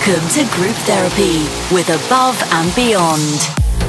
Welcome to Group Therapy with Above and Beyond.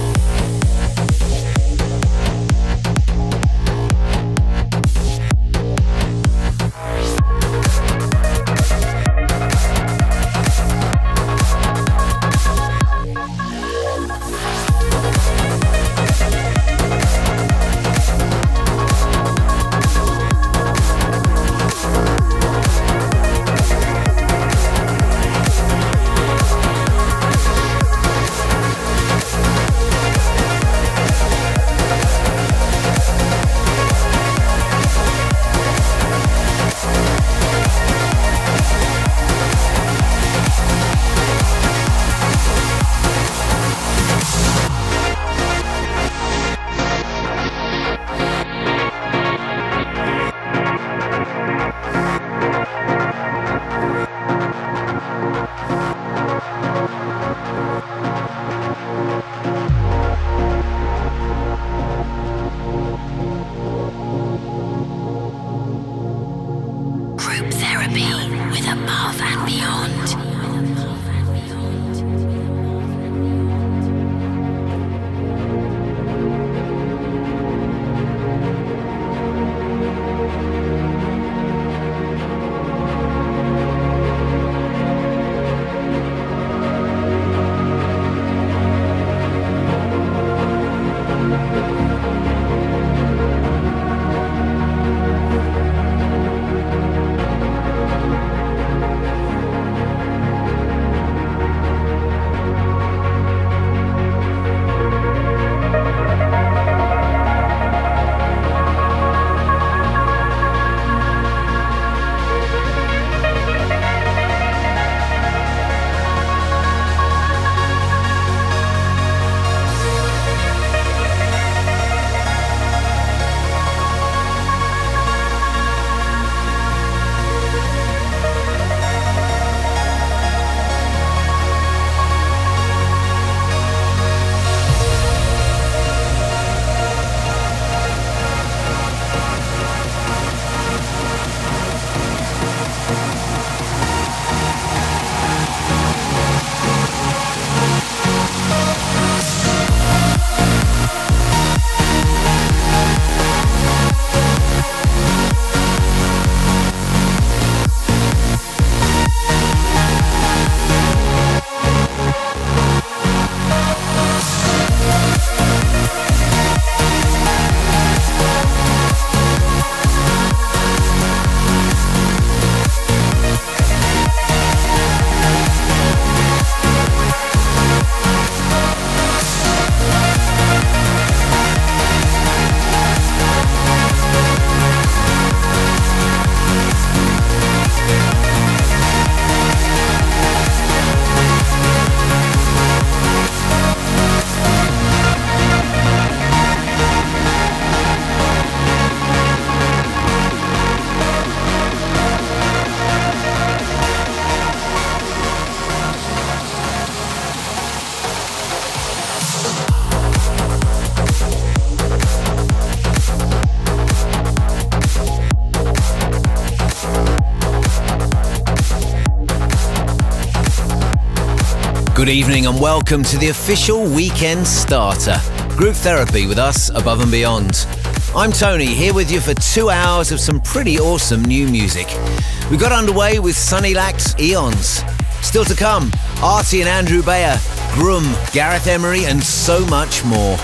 Good evening and welcome to the official weekend starter, Group Therapy with us, Above and Beyond. I'm Tony, here with you for 2 hours of some pretty awesome new music. We got underway with Sunny Lax, Eons. Still to come, Artie and Andrew Bayer, Grum, Gareth Emery and so much more.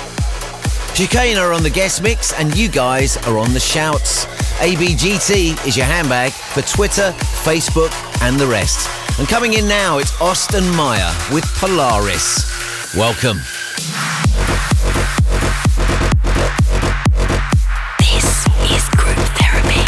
Chicane are on the guest mix and you guys are on the shouts. ABGT is your handbag for Twitter, Facebook and the rest. And coming in now, it's Austin Meyer with Polaris. Welcome. This is Group Therapy.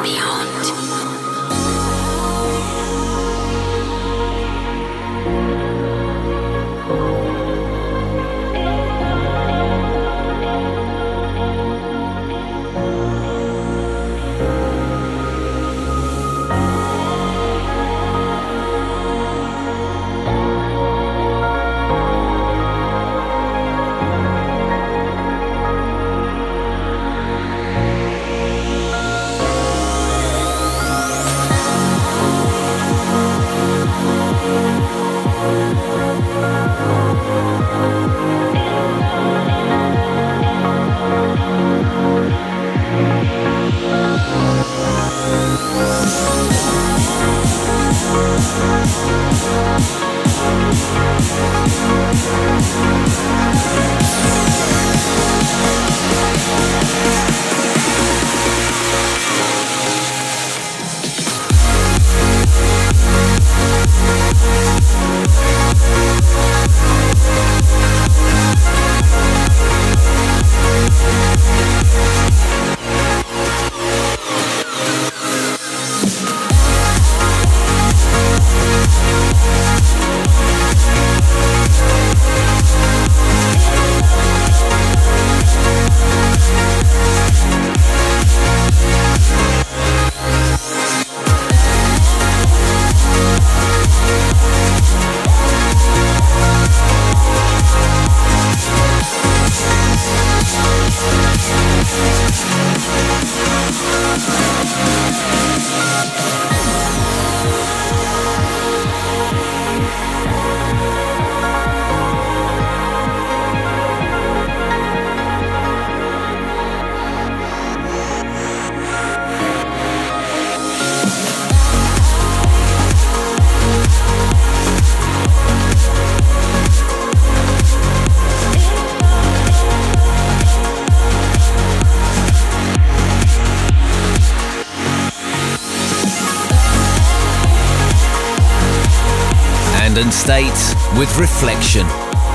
London State with Reflection.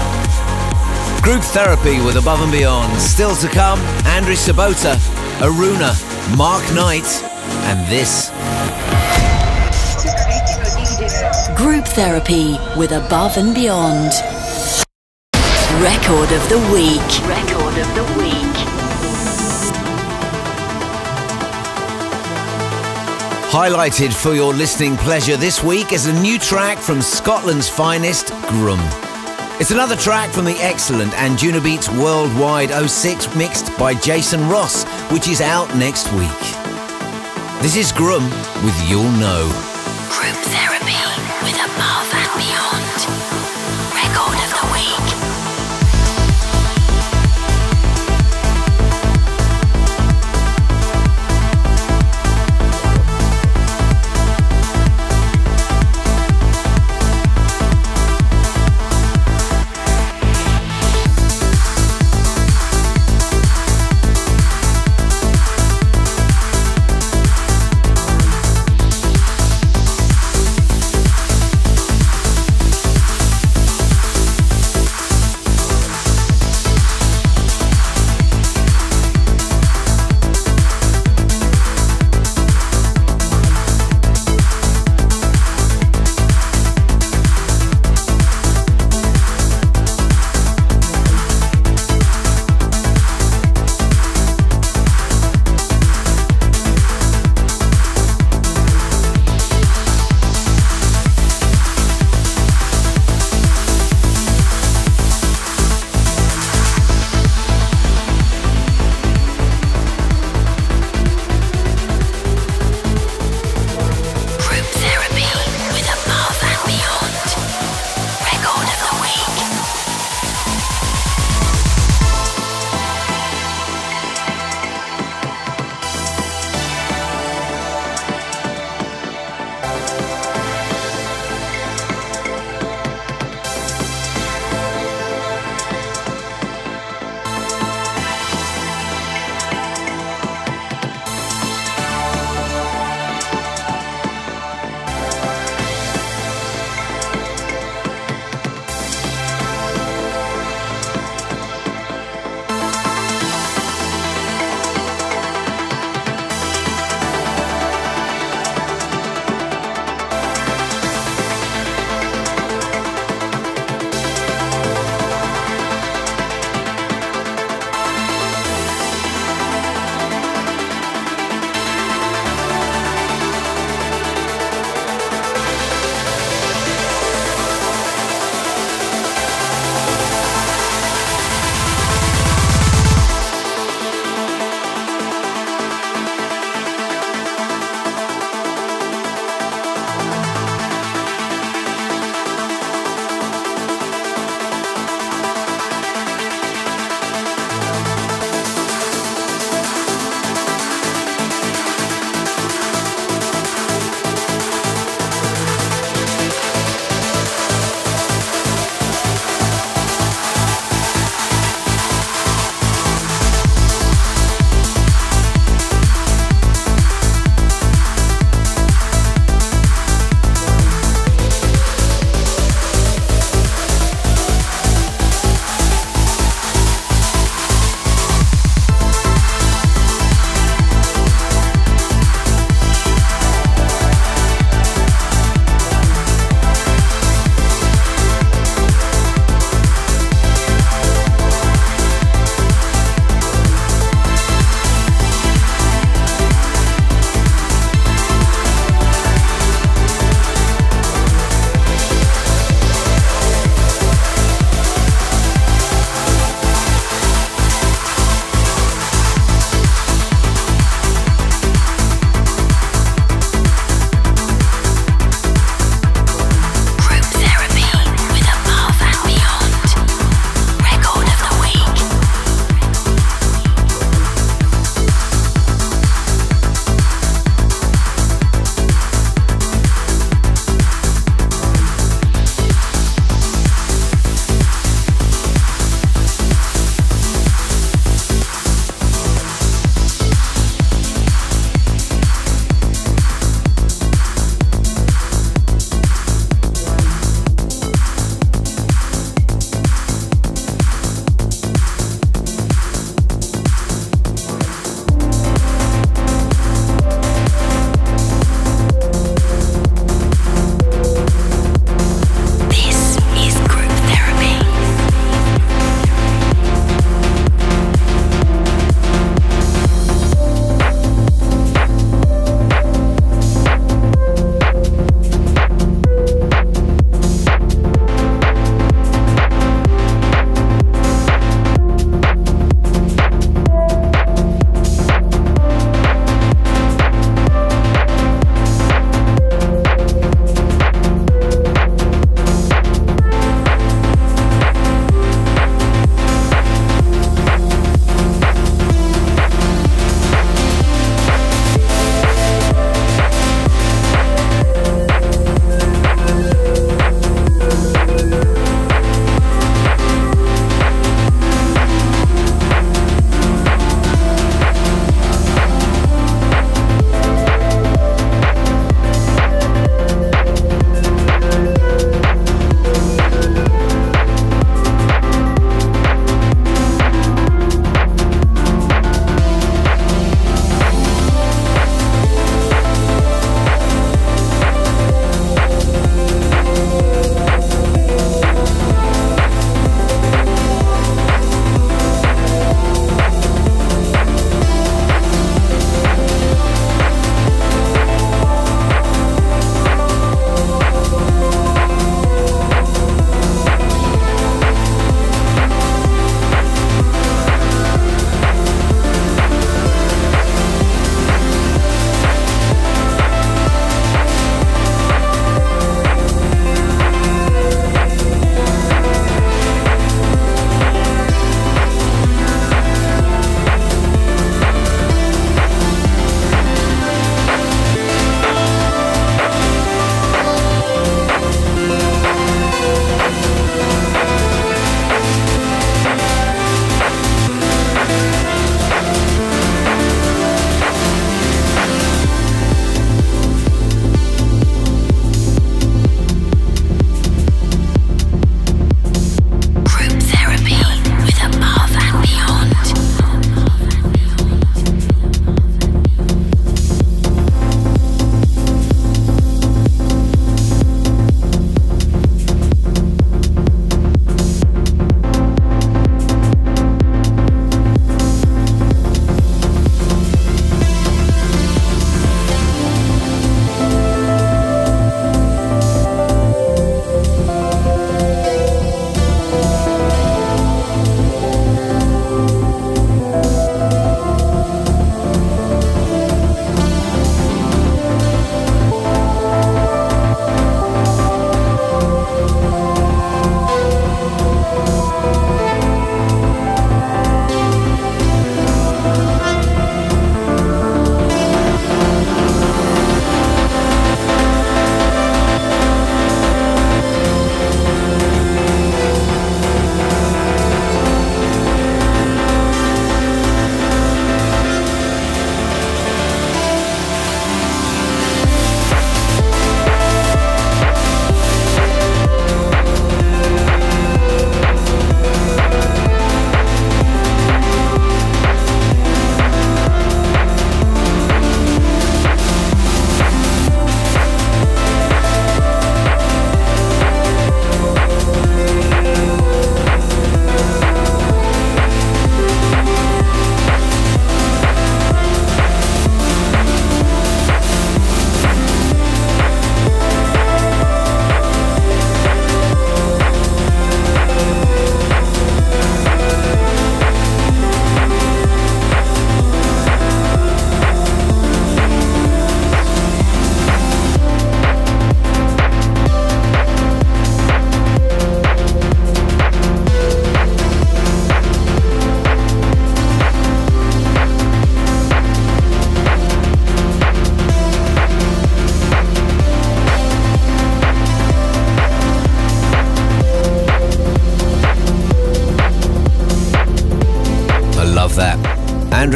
Group Therapy with Above and Beyond. Still to come, Andrew Sabota, Aruna, Mark Knight, and this. Group Therapy with Above and Beyond. Record of the Week. Record of the Week. Highlighted for your listening pleasure this week is a new track from Scotland's finest, Grum. It's another track from the excellent Anjunabeats Worldwide 06 mixed by Jason Ross, which is out next week. This is Grum with You'll Know. Group Therapy with Above and Beyond. Record of the Week.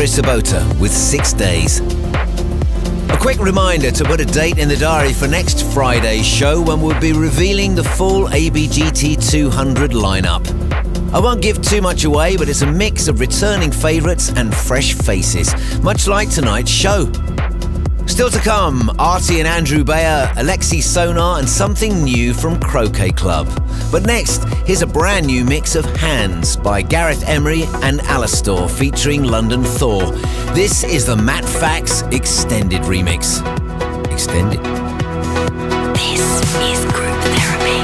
Andrea Sabota with 6 Days. A quick reminder to put a date in the diary for next Friday's show, when we'll be revealing the full ABGT 200 lineup. I won't give too much away, but it's a mix of returning favourites and fresh faces, much like tonight's show. Still to come, Artie and Andrew Bayer, Alexi Sonar, and something new from Croquet Club. But next, here's a brand new mix of Hands by Gareth Emery and Alastor featuring London Thor. This is the Matt Fax Extended remix. Extended. This is Group Therapy.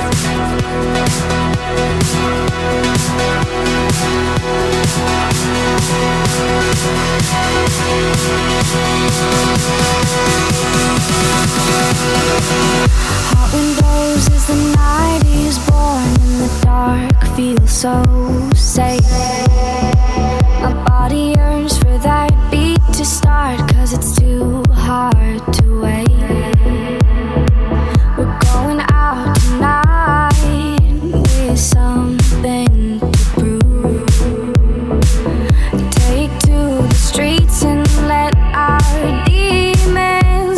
Hot wind blows as the night is born in the dark, feel so safe. My body yearns for that beat to start, 'cause it's too hard to wait. We're going out tonight with something to prove. Take to the streets and let our demons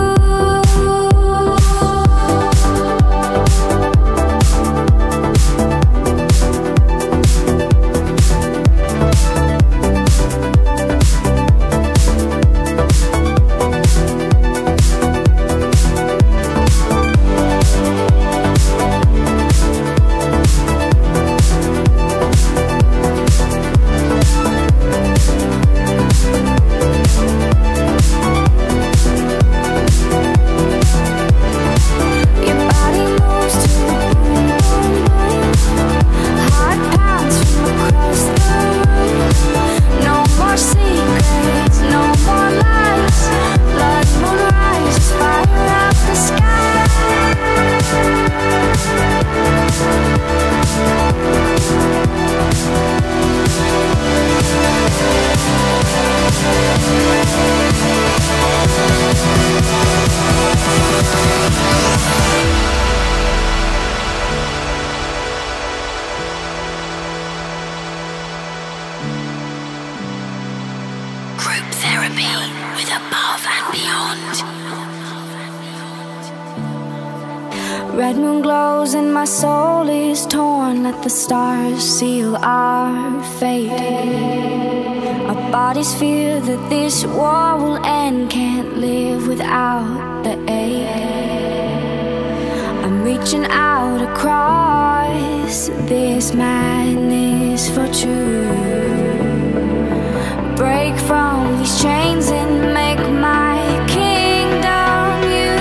red moon glows and my soul is torn. Let the stars seal our fate. Our bodies fear that this war will end. Can't live without the aid. I'm reaching out across this madness for truth. Break from these chains and make my kingdom you.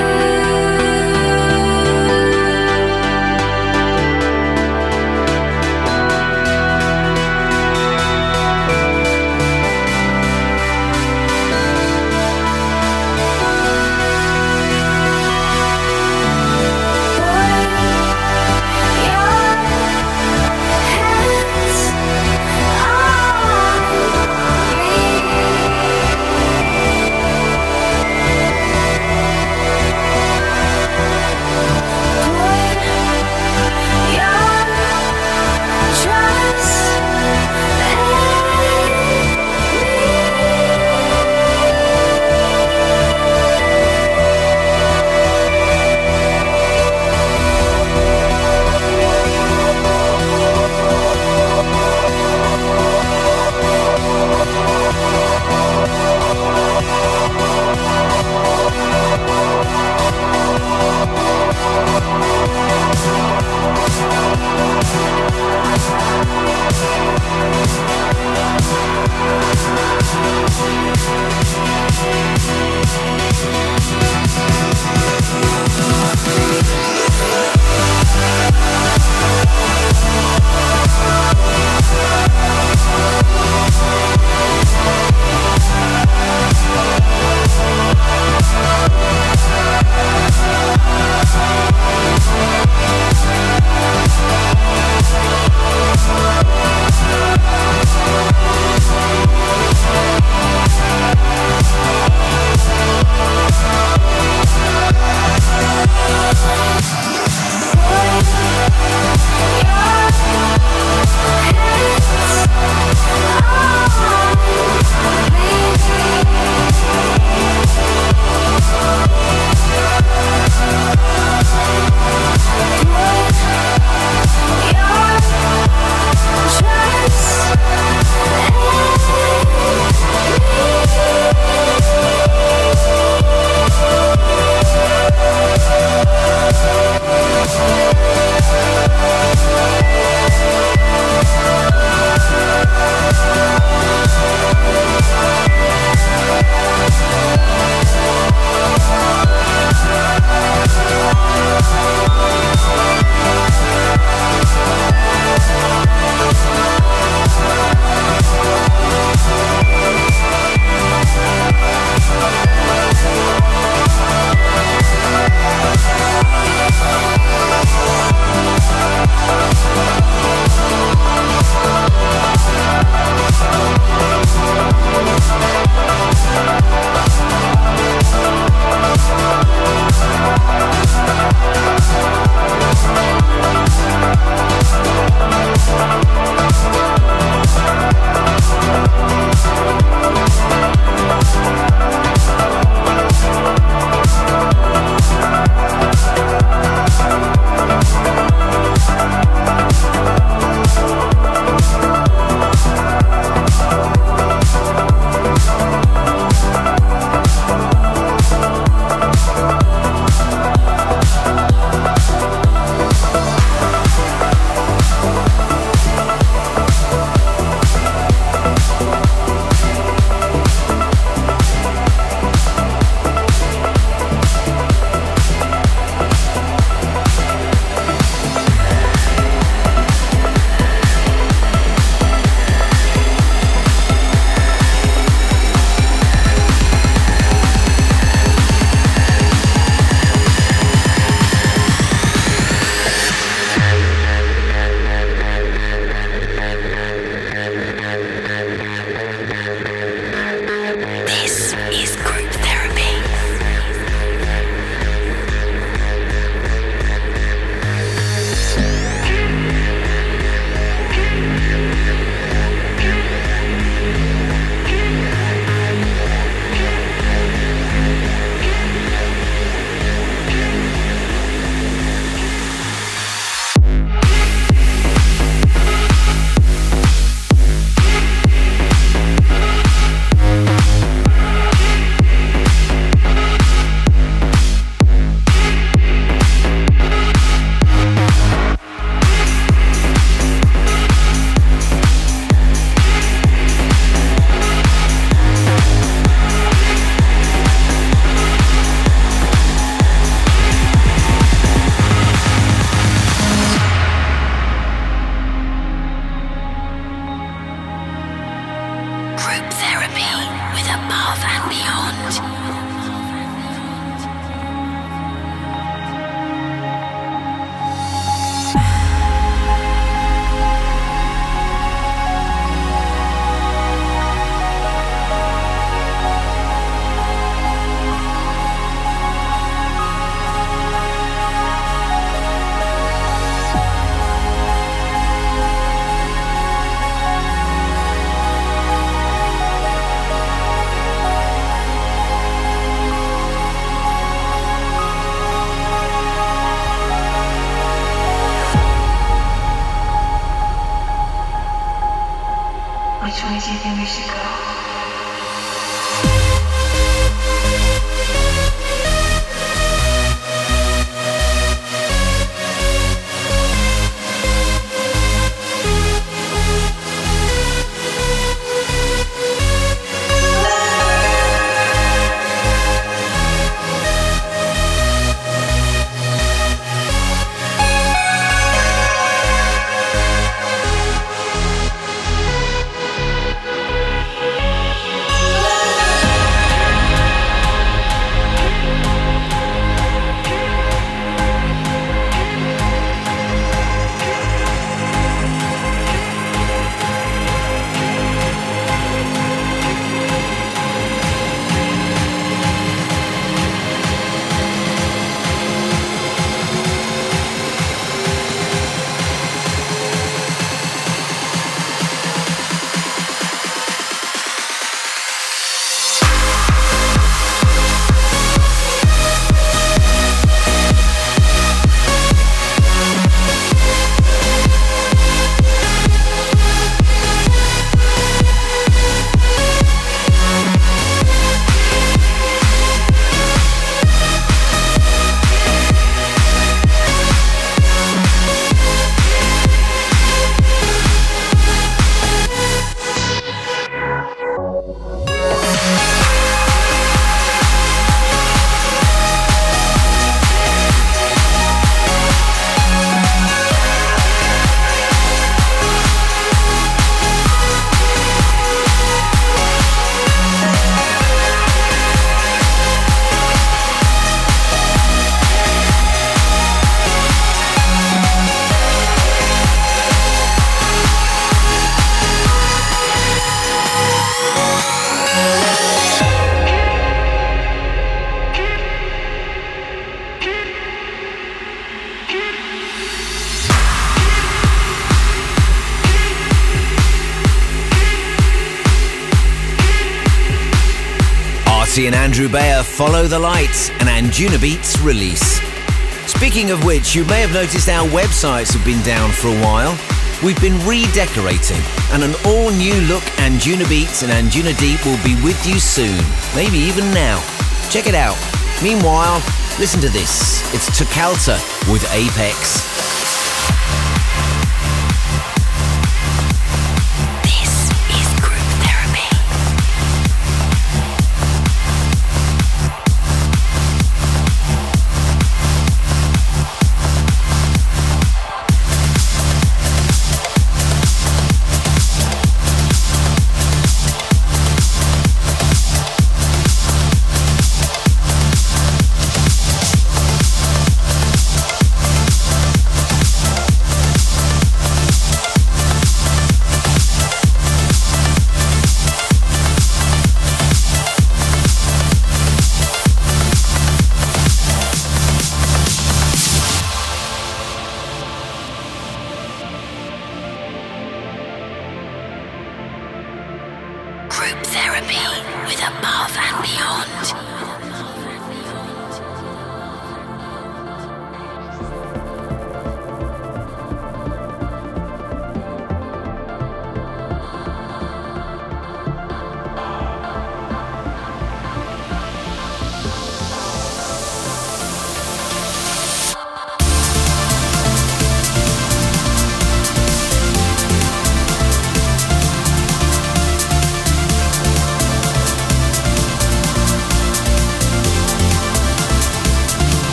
Rarity and Andrew Bayer, Follow the Light, and Anjunabeats Release. Speaking of which, you may have noticed our websites have been down for a while. We've been redecorating, and an all-new look Anjunabeats and Anjunadeep will be with you soon, maybe even now. Check it out. Meanwhile, listen to this. It's Tucalta with Apex.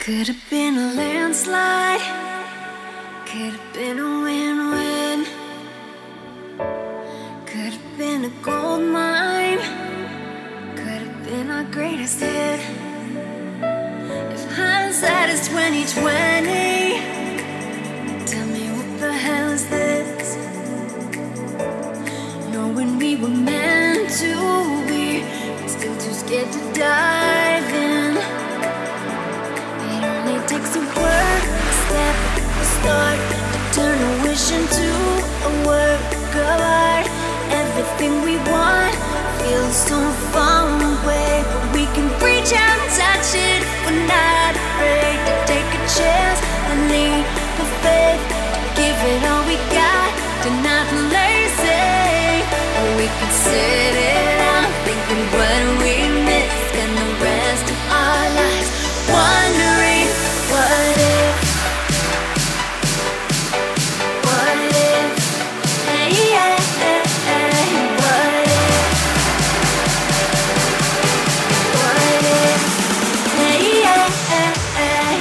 Could have been a landslide, could have been a win-win, could have been a gold mine, could have been our greatest hit. If hindsight is 2020, tell me what the hell is this? Knowing we were meant to be, but still too scared to dive in. It only takes a word, a step, a start, to turn a wish into a work of art. Everything we want feels so far away, but we can reach out and touch it. We're not afraid to take a chance and leap of faith, to give it all we got, to not play safe. Or we can sit it out, thinking what we missed, spend the rest of our lives wondering what if, what if, hey, yeah, hey, hey, what if, hey, yeah, hey, hey.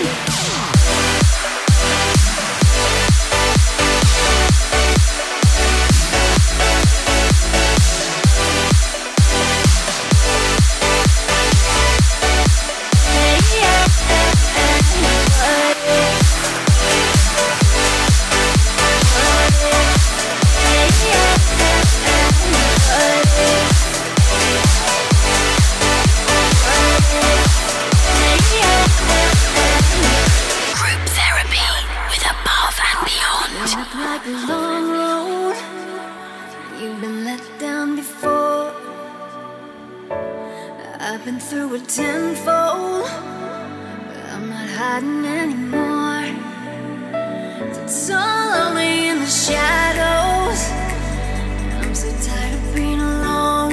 Group therapy with Above and Beyond. Look like a long road, you've been let down before. I've been through it tenfold, but I'm not hiding anymore. It's so lonely in the shadows, I'm so tired of being alone.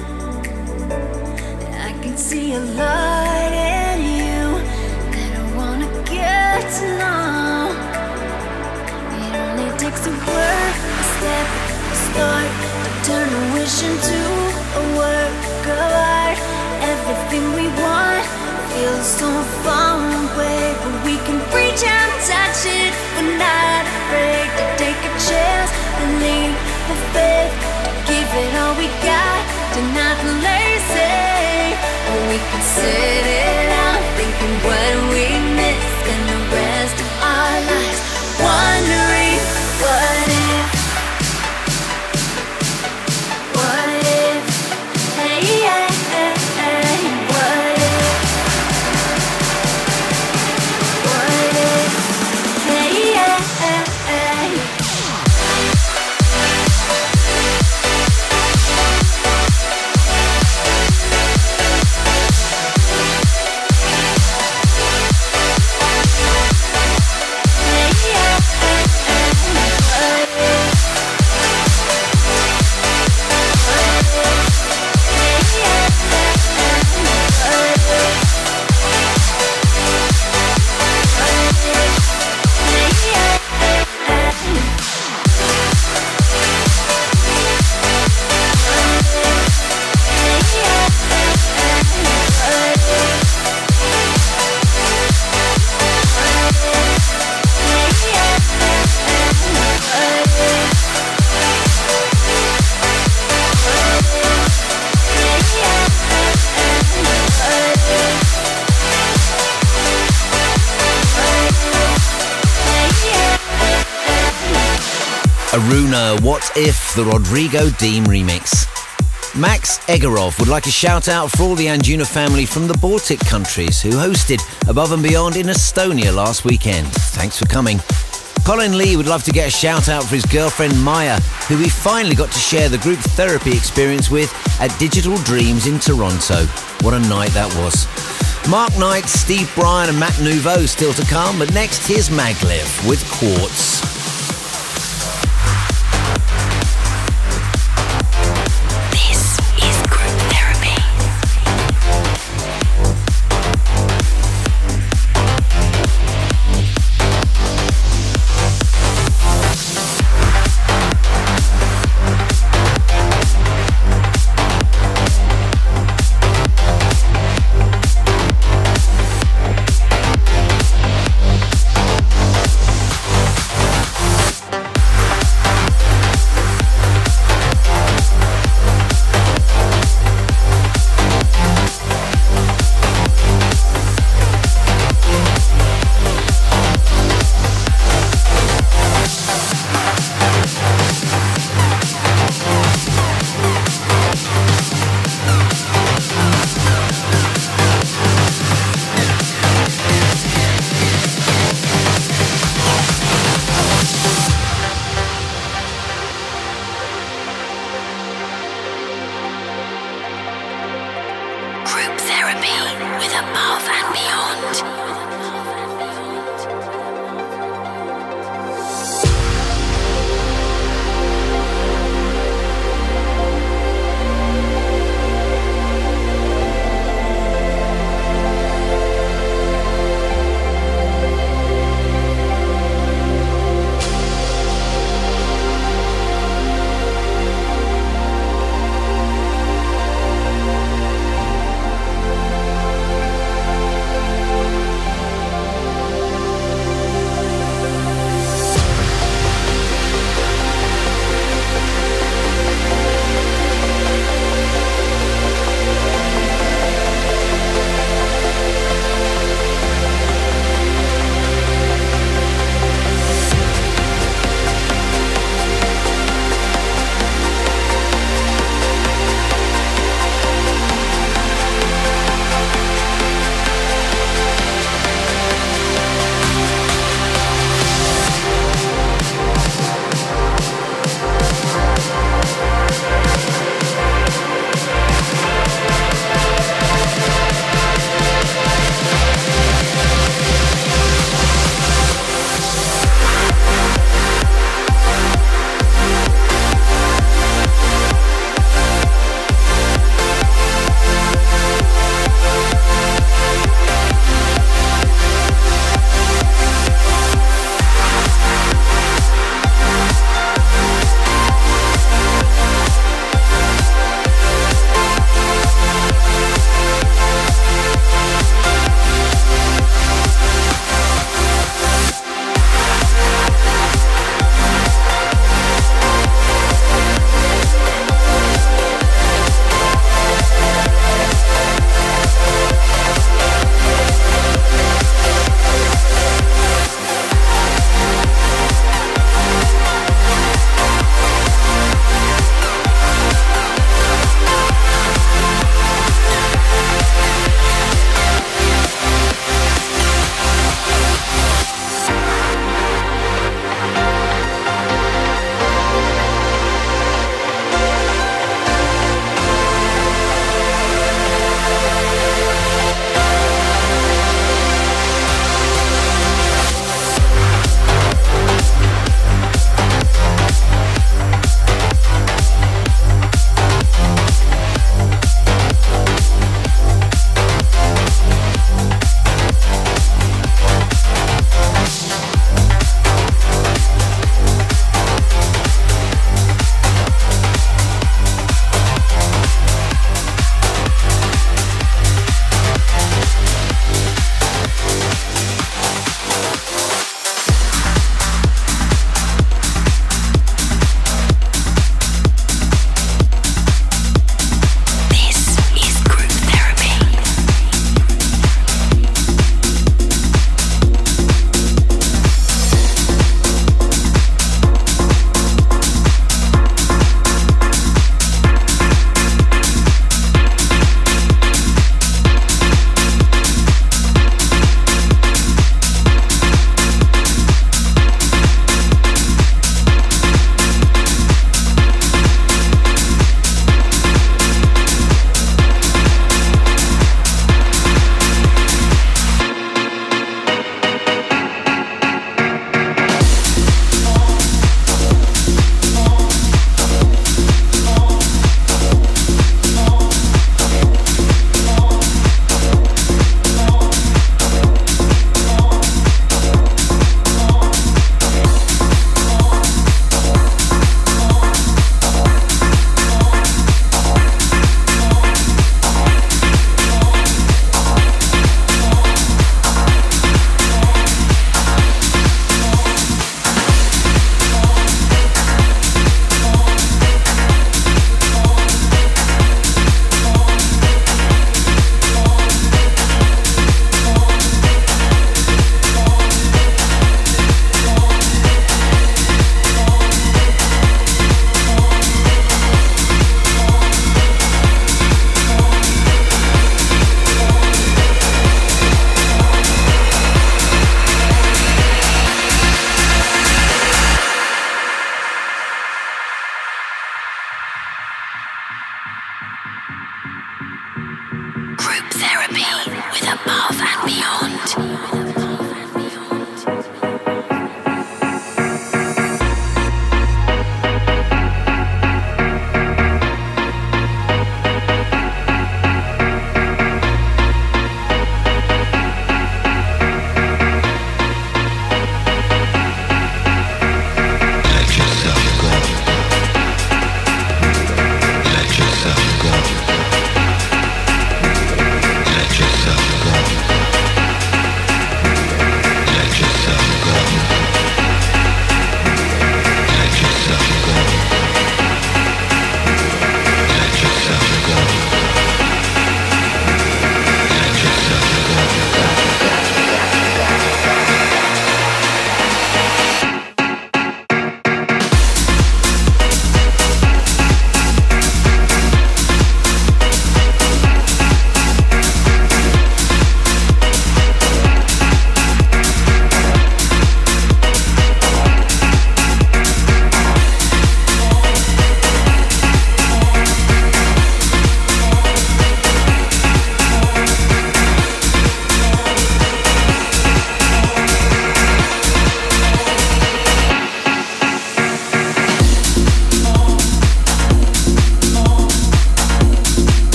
I can see a light in you that I wanna get to know. It only takes a word, a step, a start, to turn a wish into a work of art. Everything we want feels so far away, but we can reach out and touch it. We're not afraid to take a chance and leap of faith, to give it all we got, to not play safe. Or we can sit it out, thinking what we missed, spend the rest of our lives wondering what if, what if, hey, yeah, hey, hey, what if, hey, yeah, hey, hey. Aruna, What If, the Rodrigo Deem remix. Max Egorov would like a shout out for all the Anjuna family from the Baltic countries who hosted Above and Beyond in Estonia last weekend. Thanks for coming. Colin Lee would love to get a shout out for his girlfriend Maya, who he finally got to share the group therapy experience with at Digital Dreams in Toronto. What a night that was. Mark Knight, Steve Bryan and Matt Nouveau still to come, but next here's Maglev with Quartz. This is Group Therapy.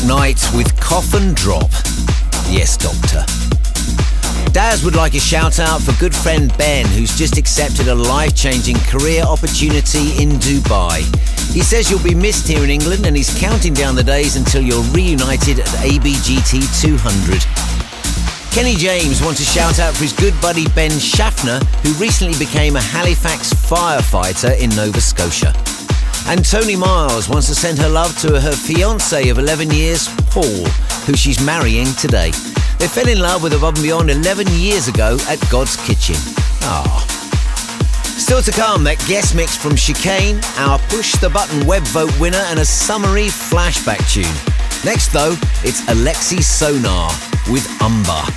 Knight with Cough and Drop. Yes, Doctor. Daz would like a shout out for good friend Ben, who's just accepted a life-changing career opportunity in Dubai. He says you'll be missed here in England and he's counting down the days until you're reunited at ABGT 200. Kenny James wants a shout out for his good buddy Ben Schaffner, who recently became a Halifax firefighter in Nova Scotia. And Tony Miles wants to send her love to her fiancé of 11 years, Paul, who she's marrying today. They fell in love with Above and Beyond 11 years ago at God's Kitchen. Still to come, that guest mix from Chicane, our Push the Button web vote winner, and a summary flashback tune. Next though, it's Alexi Sonar with Umber.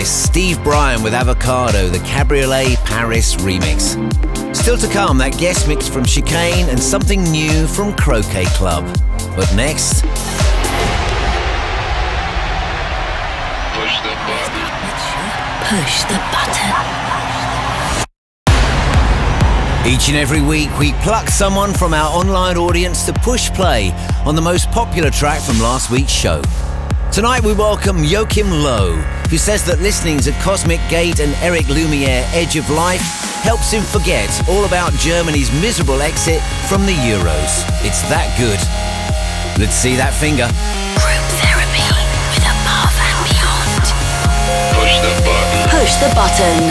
this, Steve Bryan with Avocado, the Cabriolet Paris remix. Still to come, that guest mix from Chicane and something new from Croquet Club. But next... Push the button. Push the button. Each and every week, we pluck someone from our online audience to push play on the most popular track from last week's show. Tonight we welcome Joachim Low, who says that listening to Cosmic Gate and Eric Lumiere Edge of Life helps him forget all about Germany's miserable exit from the Euros. It's that good. Let's see that finger. Group therapy with Above and Beyond. Push the button. Push the button.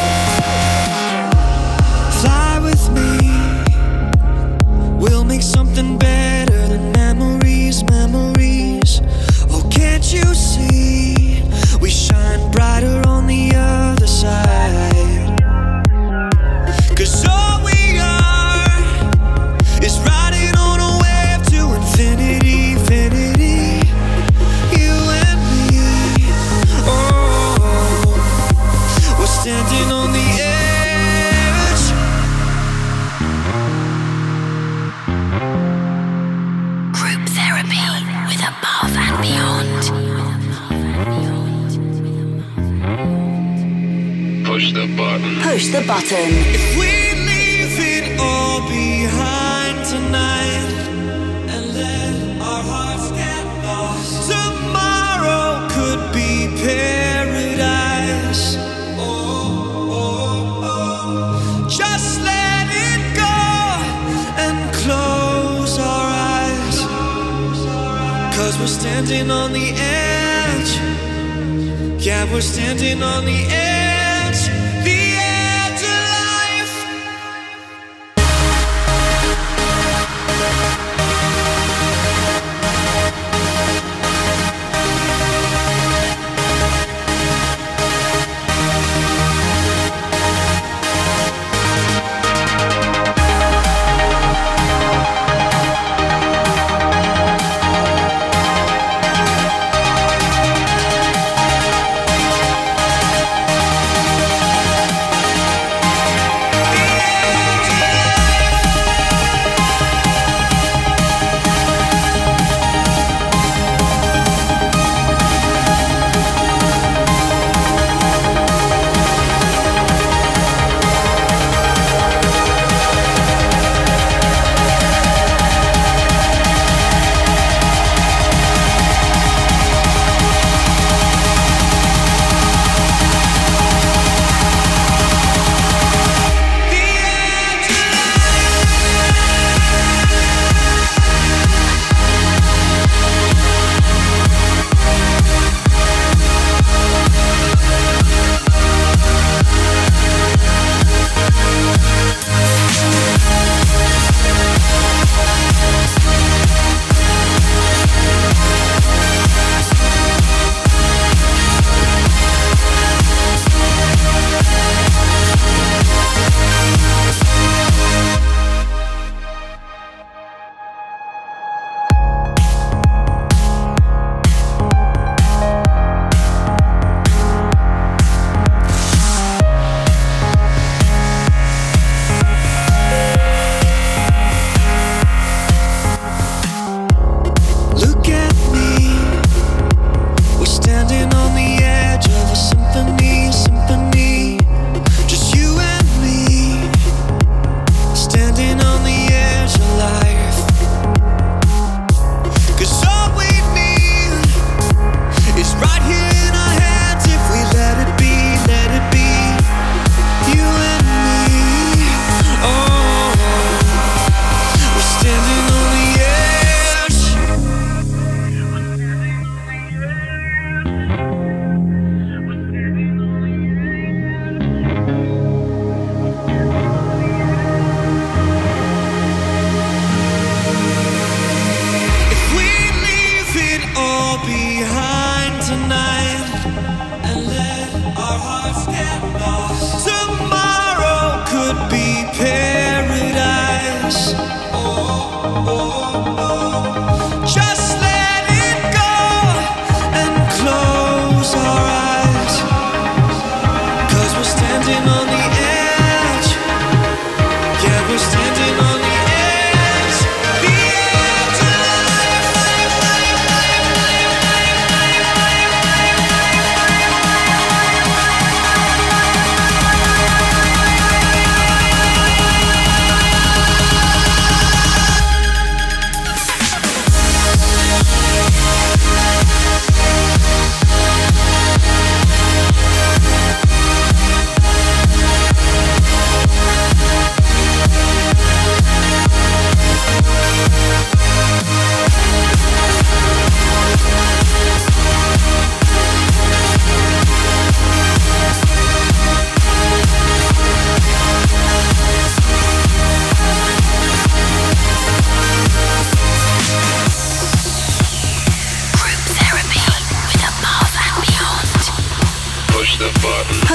Fly with me. We'll make something better than memories, memories. Oh, can't you see? We shine brighter on the other side. 'Cause all we are is riding on a wave to infinity, infinity. You and me. Oh, we're standing on the edge. Group therapy with Above and Beyond. Push the button. Push the button. If we leave it all behind tonight and let our hearts get lost, tomorrow could be paradise. Oh, oh, oh. Just let it go and close our eyes. 'Cause we're standing on the edge. Yeah, we're standing on the edge. The edge of life.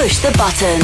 Push the button.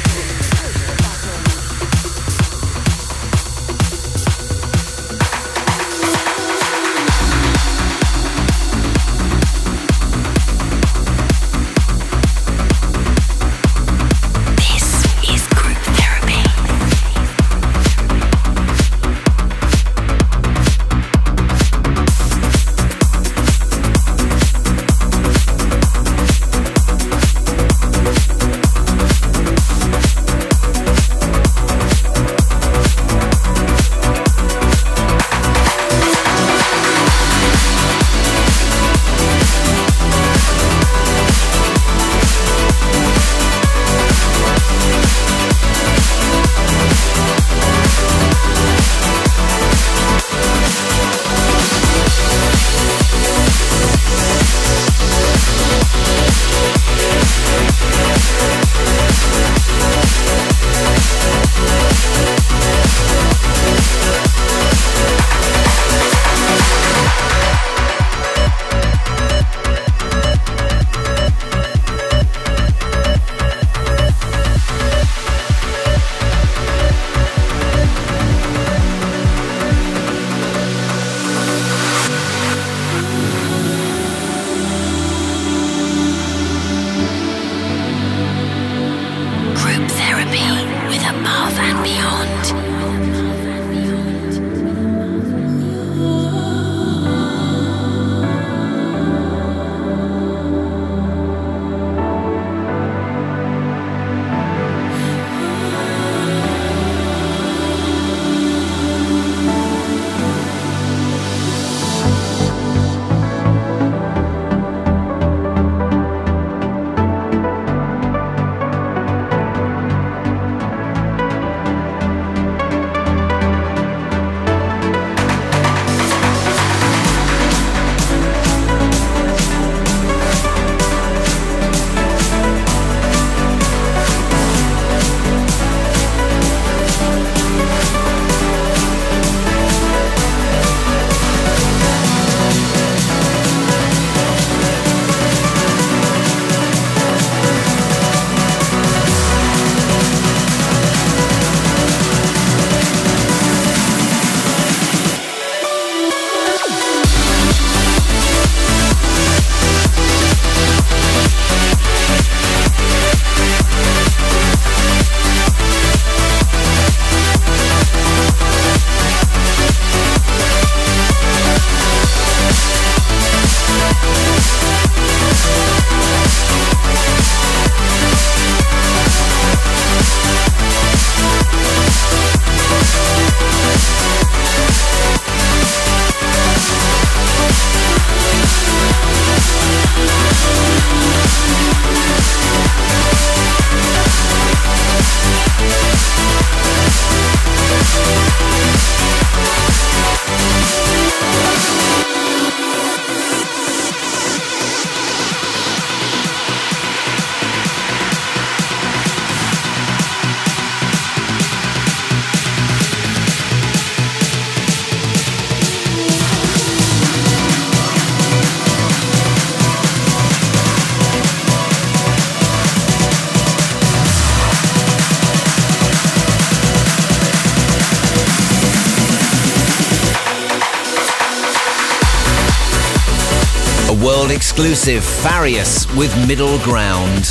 World exclusive, Farius with Middle Ground.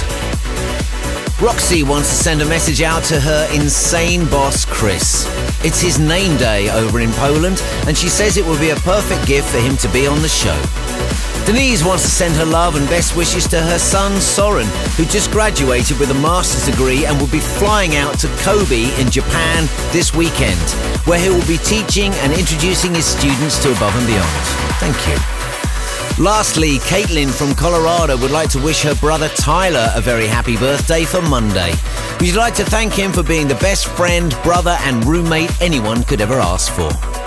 Roxy wants to send a message out to her insane boss, Chris. It's his name day over in Poland, and she says it would be a perfect gift for him to be on the show. Denise wants to send her love and best wishes to her son, Soren, who just graduated with a master's degree and will be flying out to Kobe in Japan this weekend, where he will be teaching and introducing his students to Above and Beyond. Thank you. Lastly, Caitlin from Colorado would like to wish her brother Tyler a very happy birthday for Monday. We'd like to thank him for being the best friend, brother and roommate anyone could ever ask for.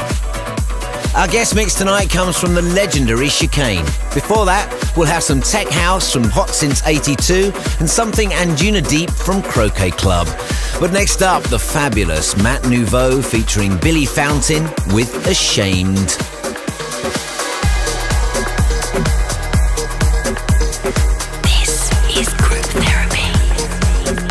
Our guest mix tonight comes from the legendary Chicane. Before that, we'll have some tech house from Hot Since 82 and something Anjuna Deep from Croquet Club. But next up, the fabulous Matt Nouveau featuring Billy Fountain with Ashamed. This is Group Therapy.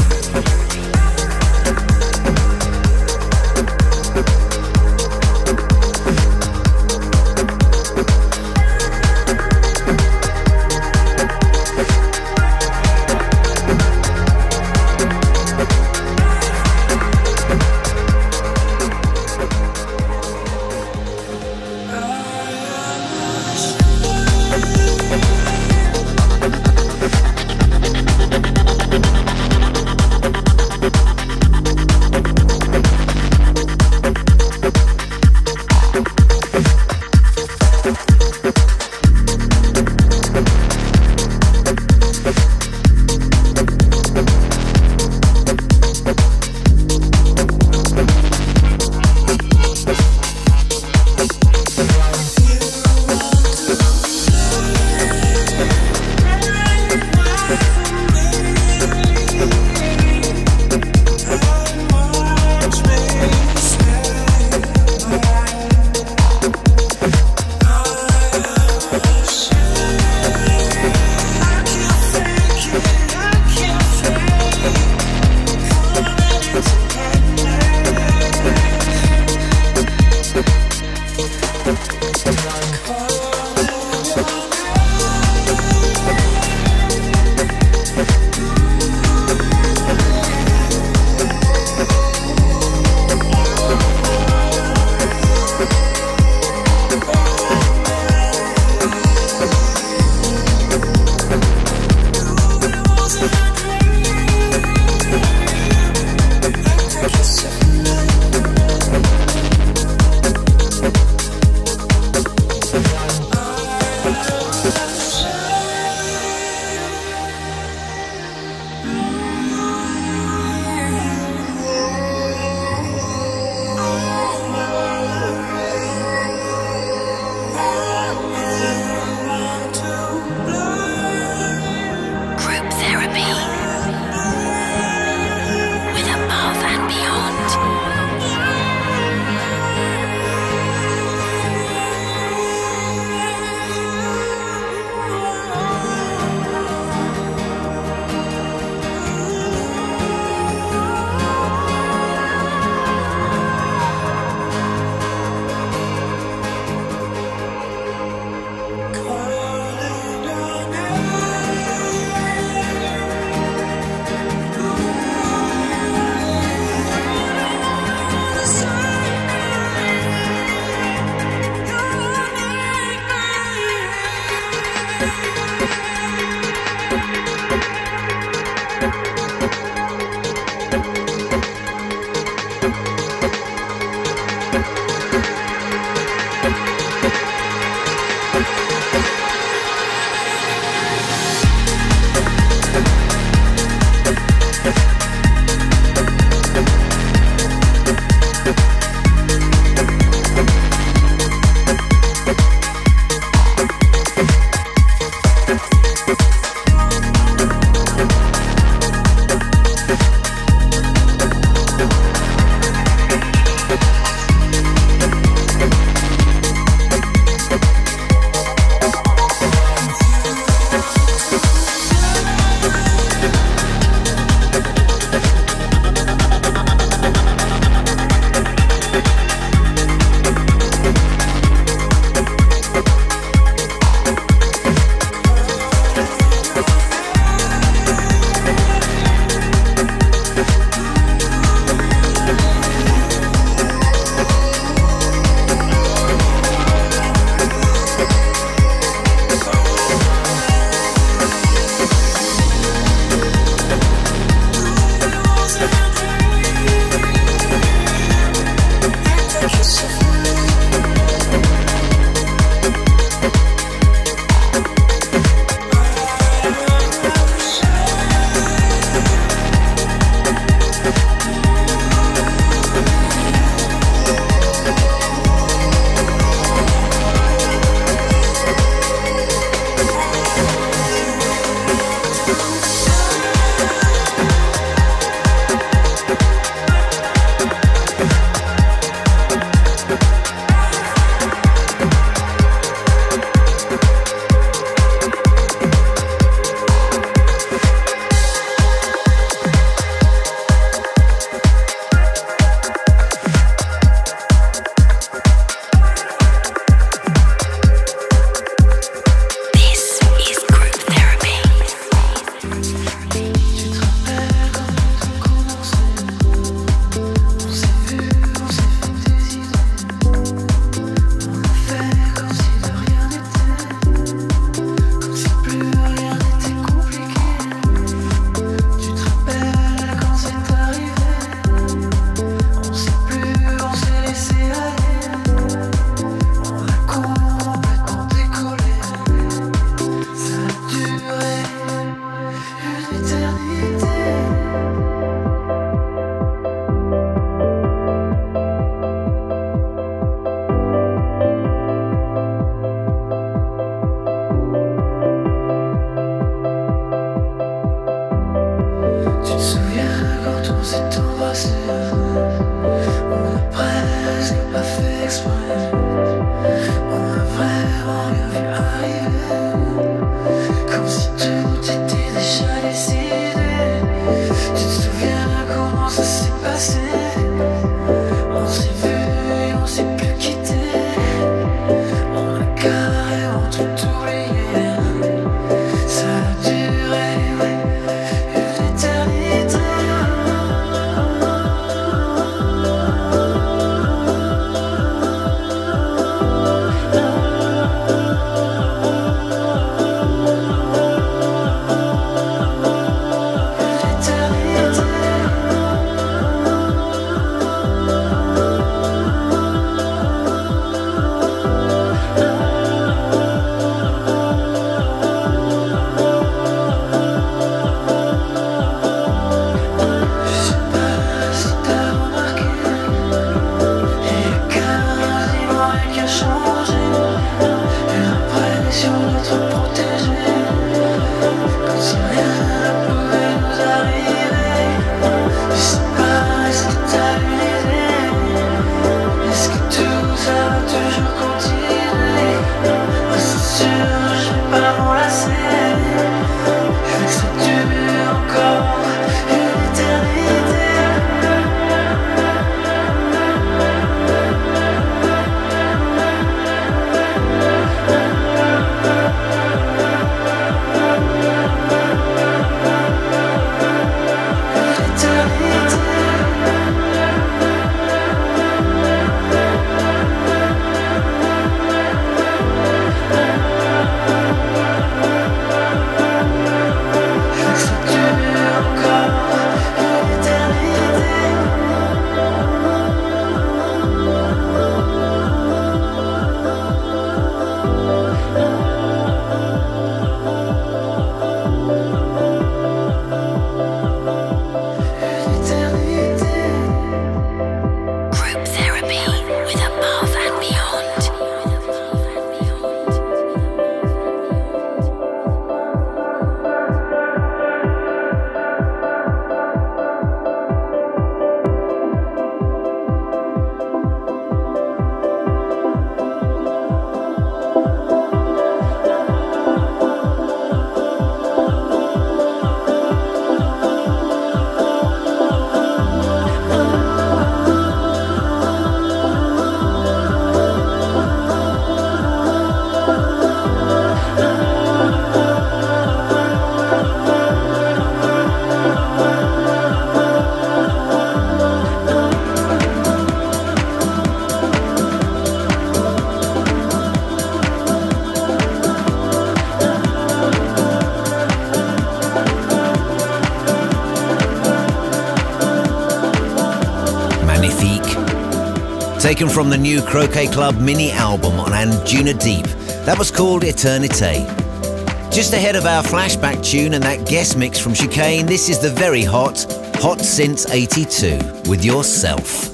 taken from the new Croquet Club mini album on Anjuna Deep. That was called Eternité. Just ahead of our flashback tune and that guest mix from Chicane, this is the very hot Since 82 with Yourself.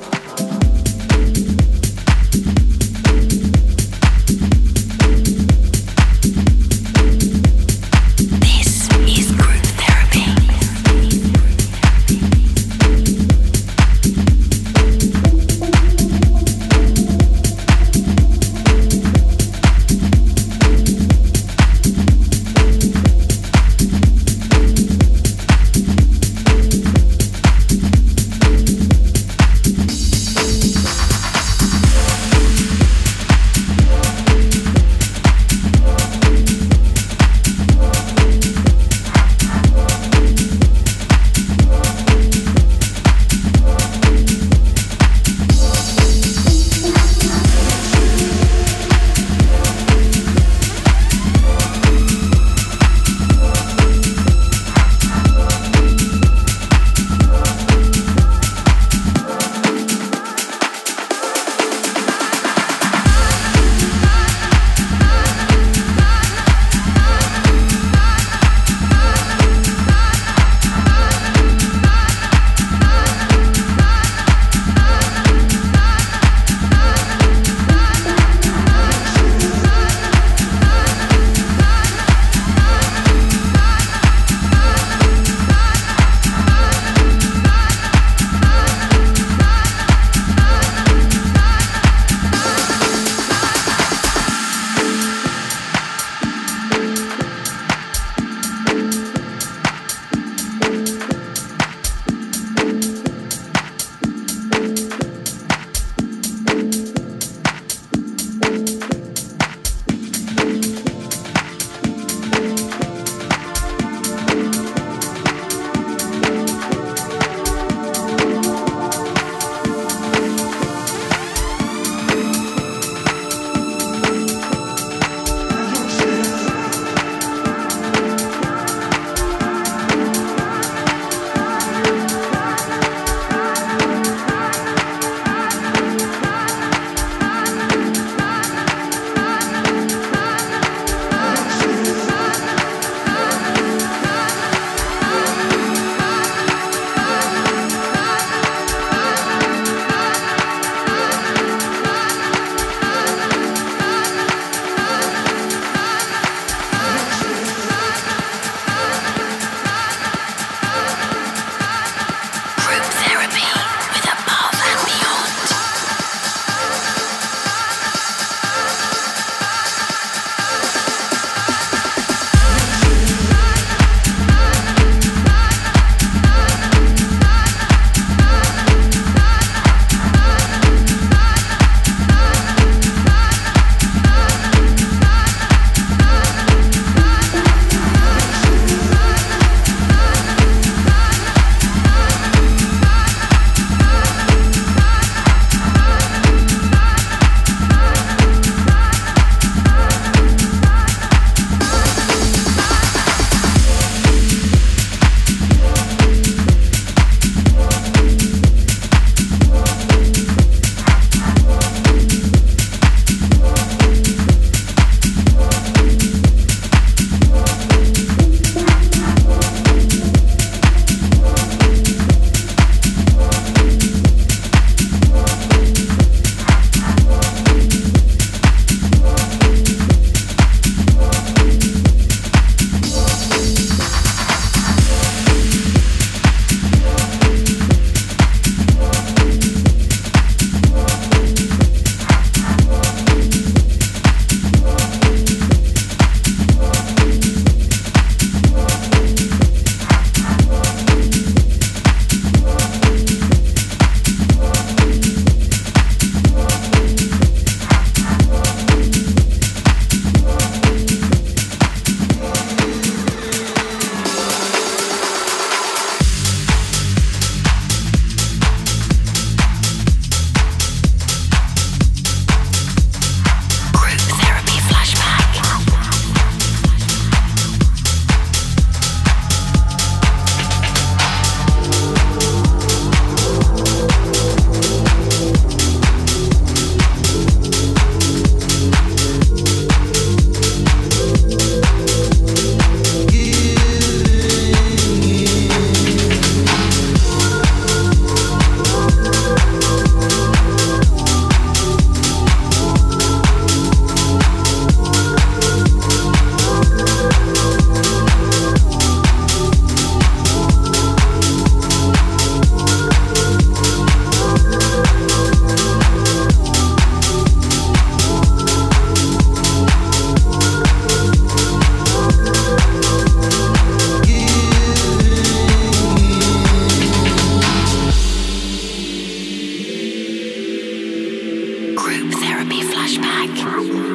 Therapy Flashback.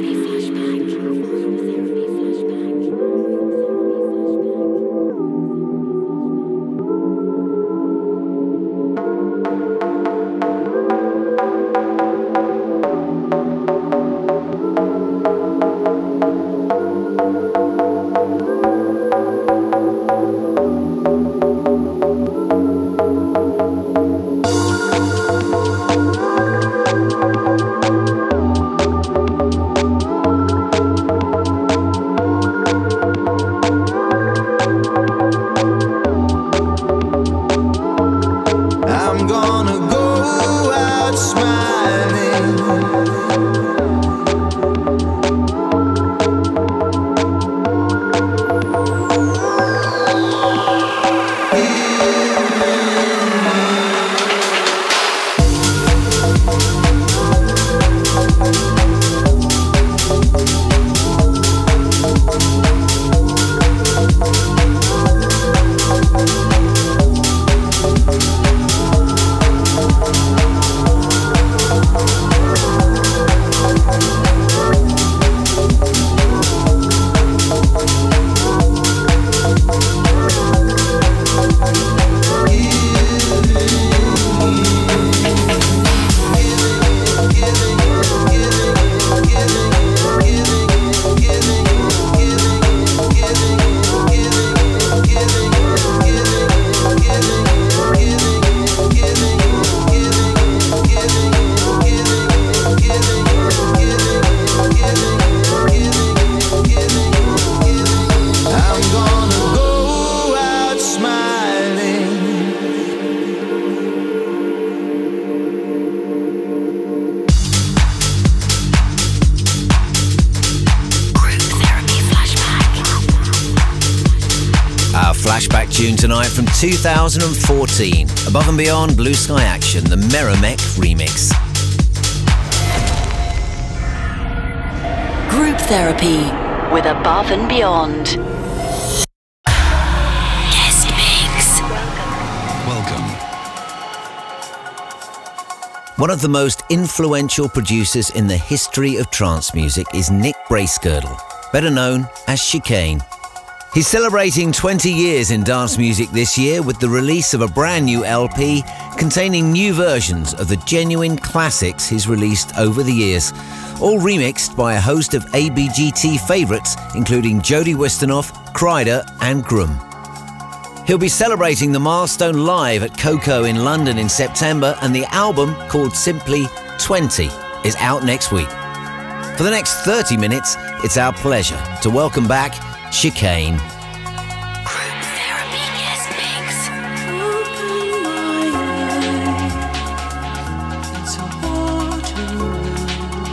Flashback tune tonight from 2014. Above and Beyond Blue Sky Action, the Merrimek remix. Group Therapy with Above and Beyond. Guest mix. Welcome. One of the most influential producers in the history of trance music is Nick Bracegirdle, better known as Chicane. He's celebrating 20 years in dance music this year with the release of a brand new LP containing new versions of the genuine classics he's released over the years, all remixed by a host of ABGT favourites including Jody Wisternoff, Kryder and Grum. He'll be celebrating the milestone live at Coco in London in September, and the album, called simply 20, is out next week. For the next 30 minutes, it's our pleasure to welcome back Chicane. Group Therapy guest mix. Open my eyes, it's a waterworld.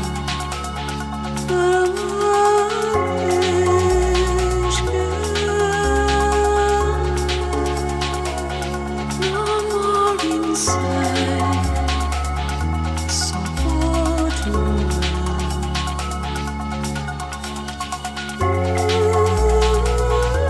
No more inside, it's a waterworld.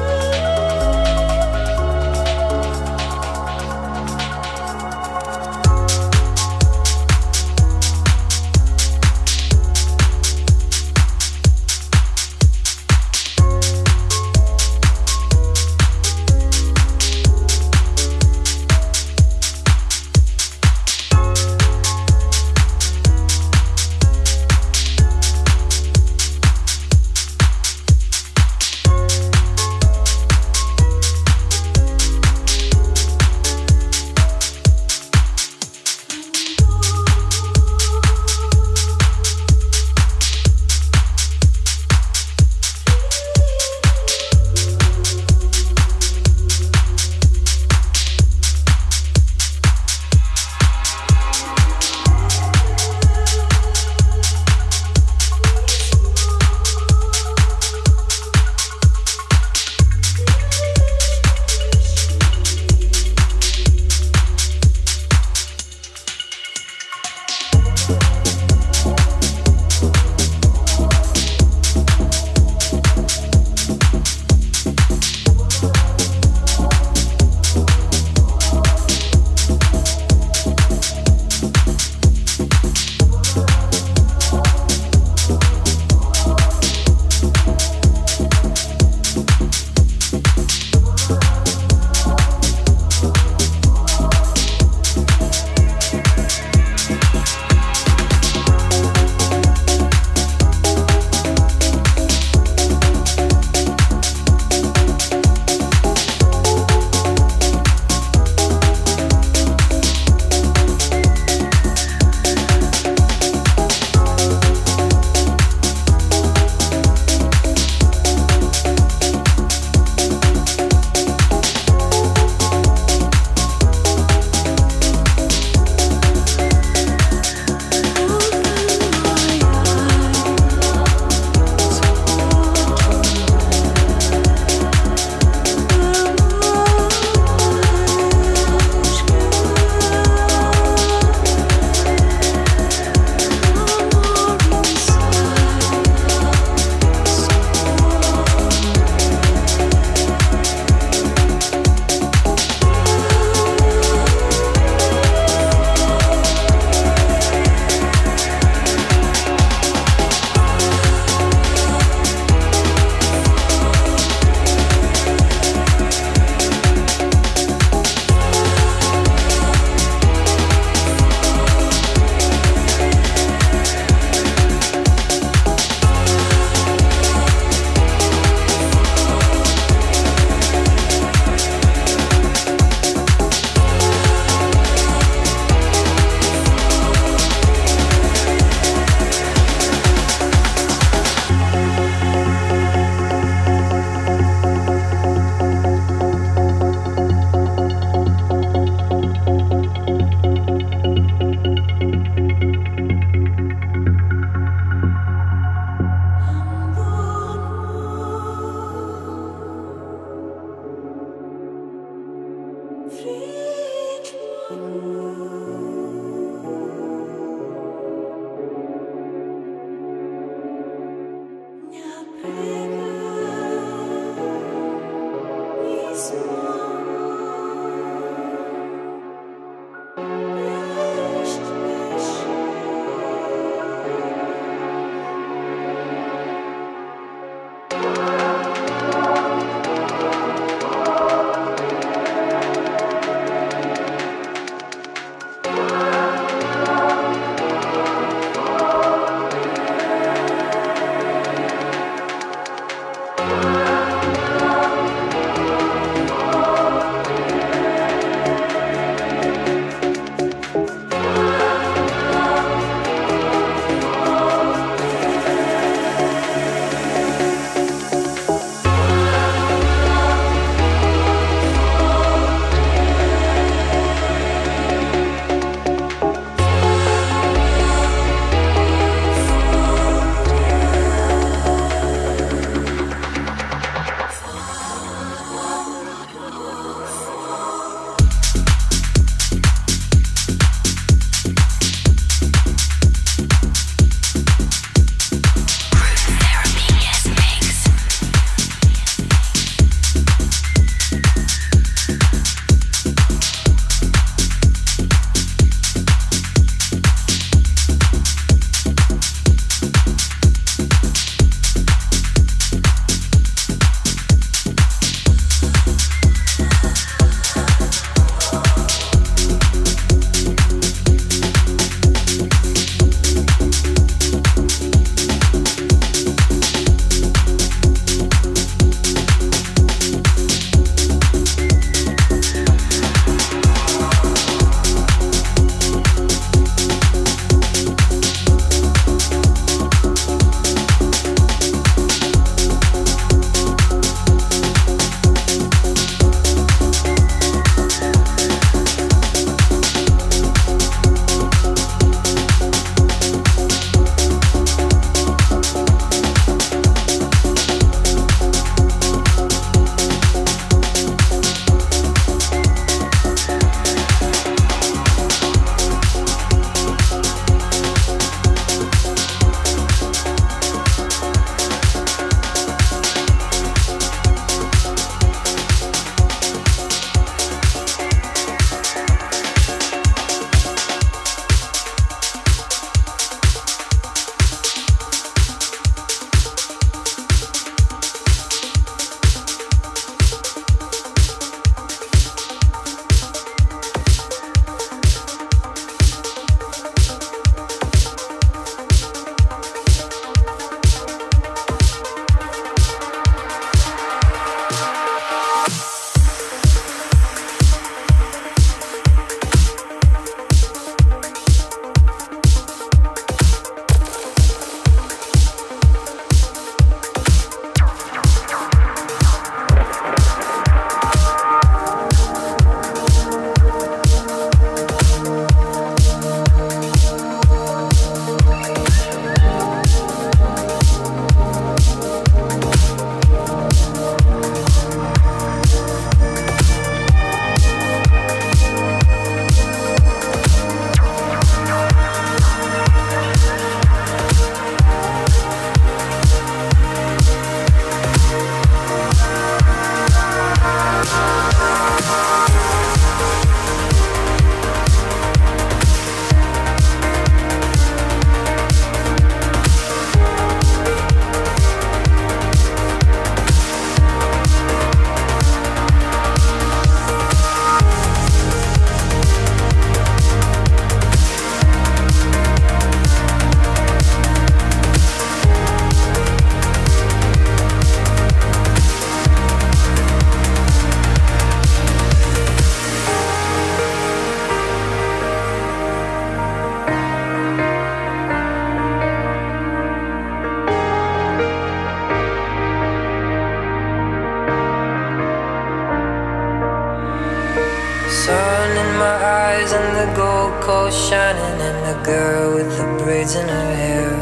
girl with the braids in her hair.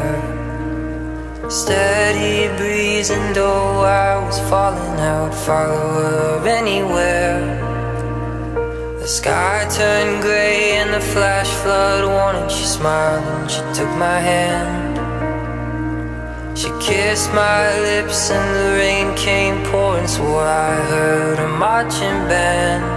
Steady breeze, and though I was falling out, follow her anywhere. The sky turned grey and the flash flood won, and she smiled and she took my hand. She kissed my lips and the rain came pouring, swore I heard a marching band.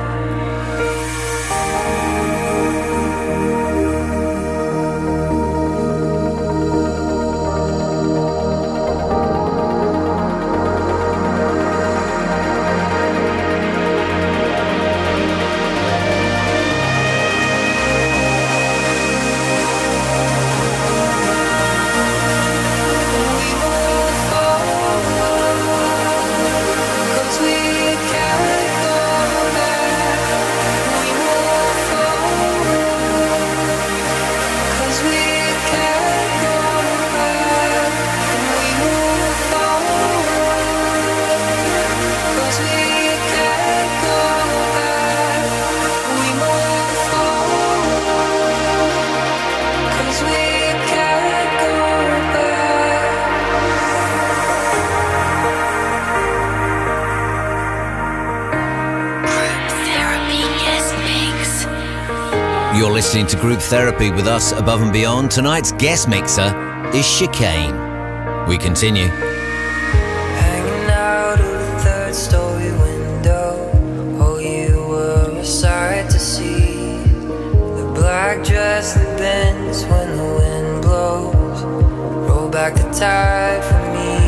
You're listening to Group Therapy with us above and beyond. Tonight's guest mixer is Chicane. We continue. Hanging out of the third-story window, oh, you were a sight to see. The black dress that bends when the wind blows, roll back the tide for me.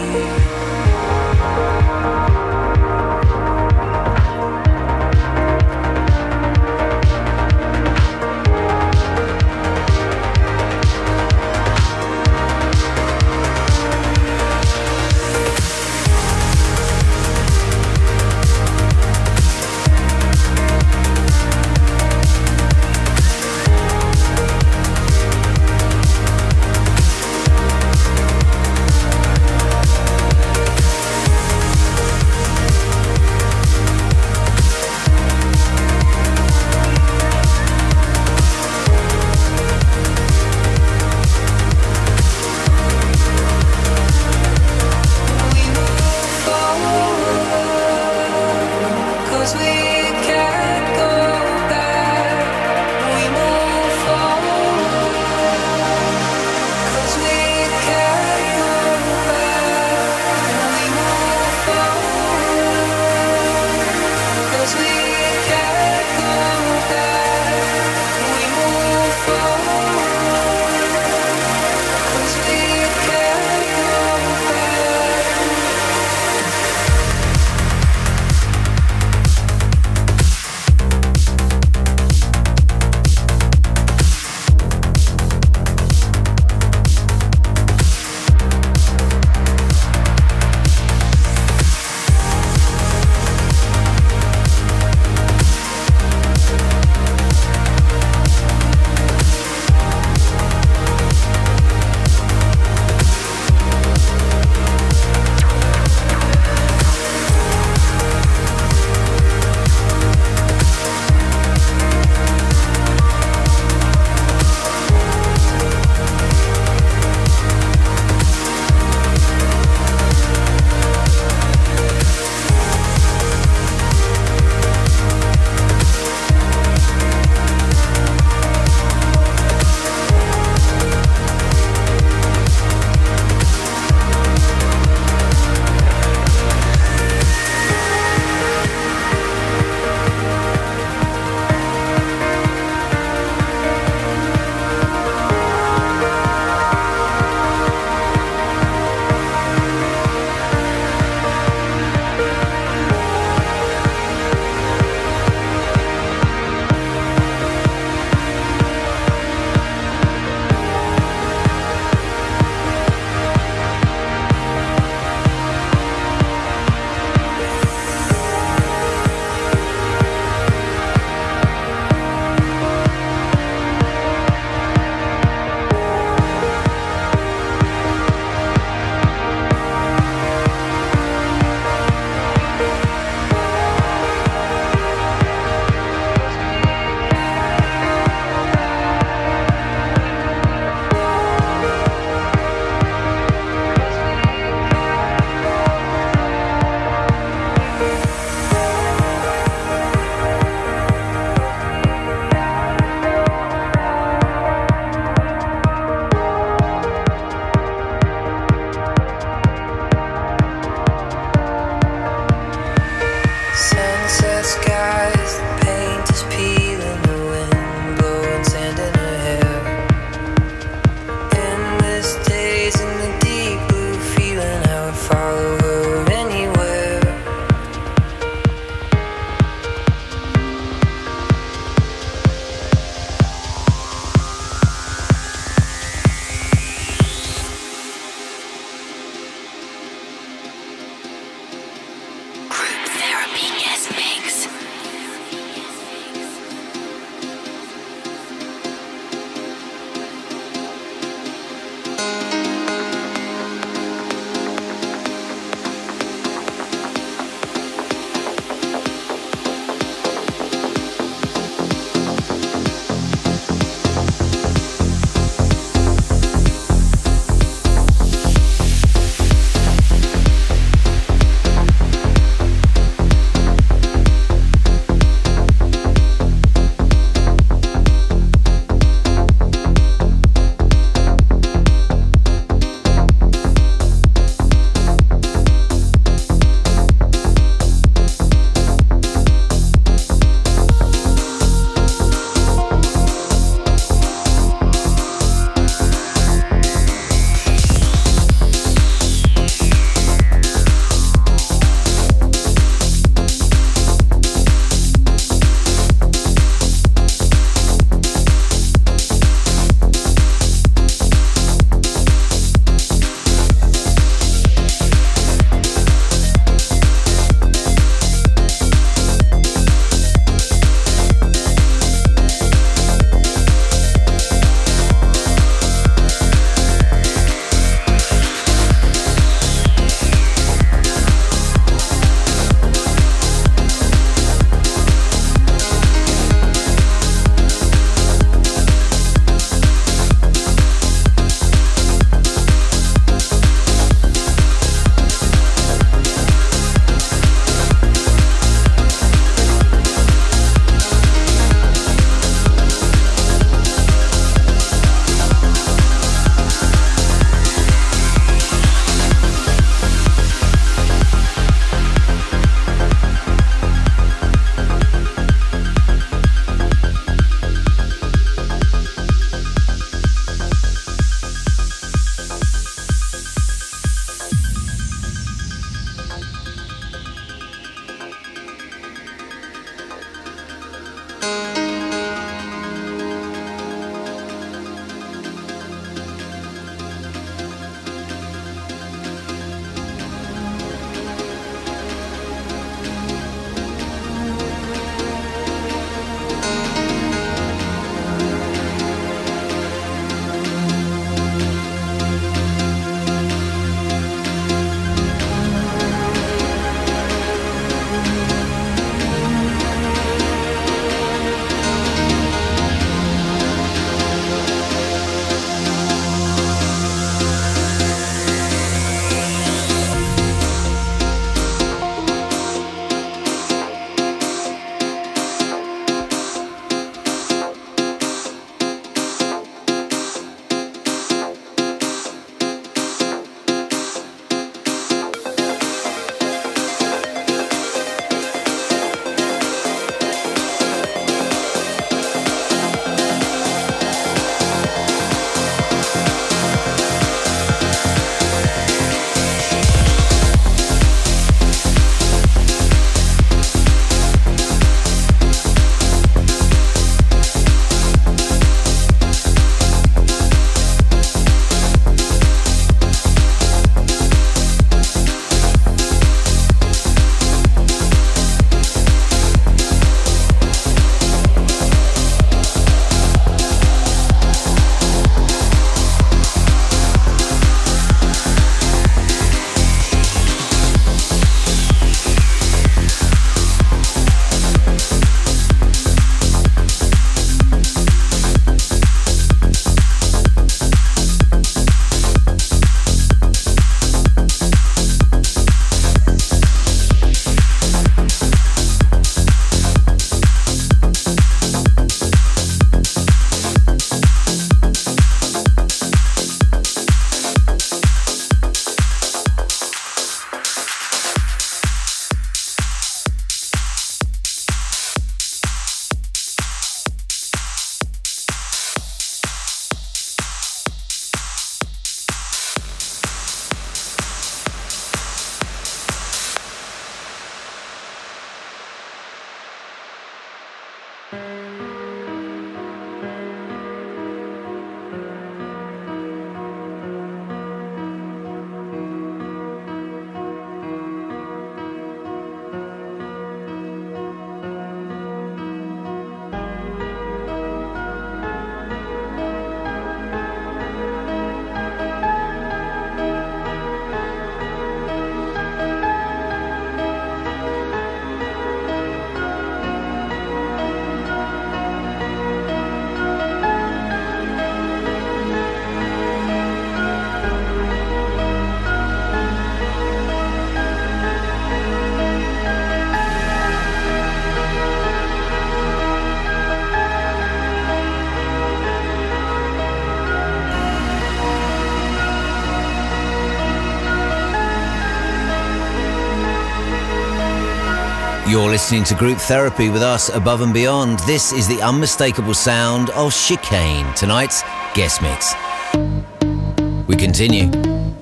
You're listening to Group Therapy with us above and beyond. This is the unmistakable sound of Chicane, tonight's guest mix. We continue.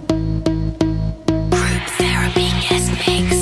Group Therapy guest mix.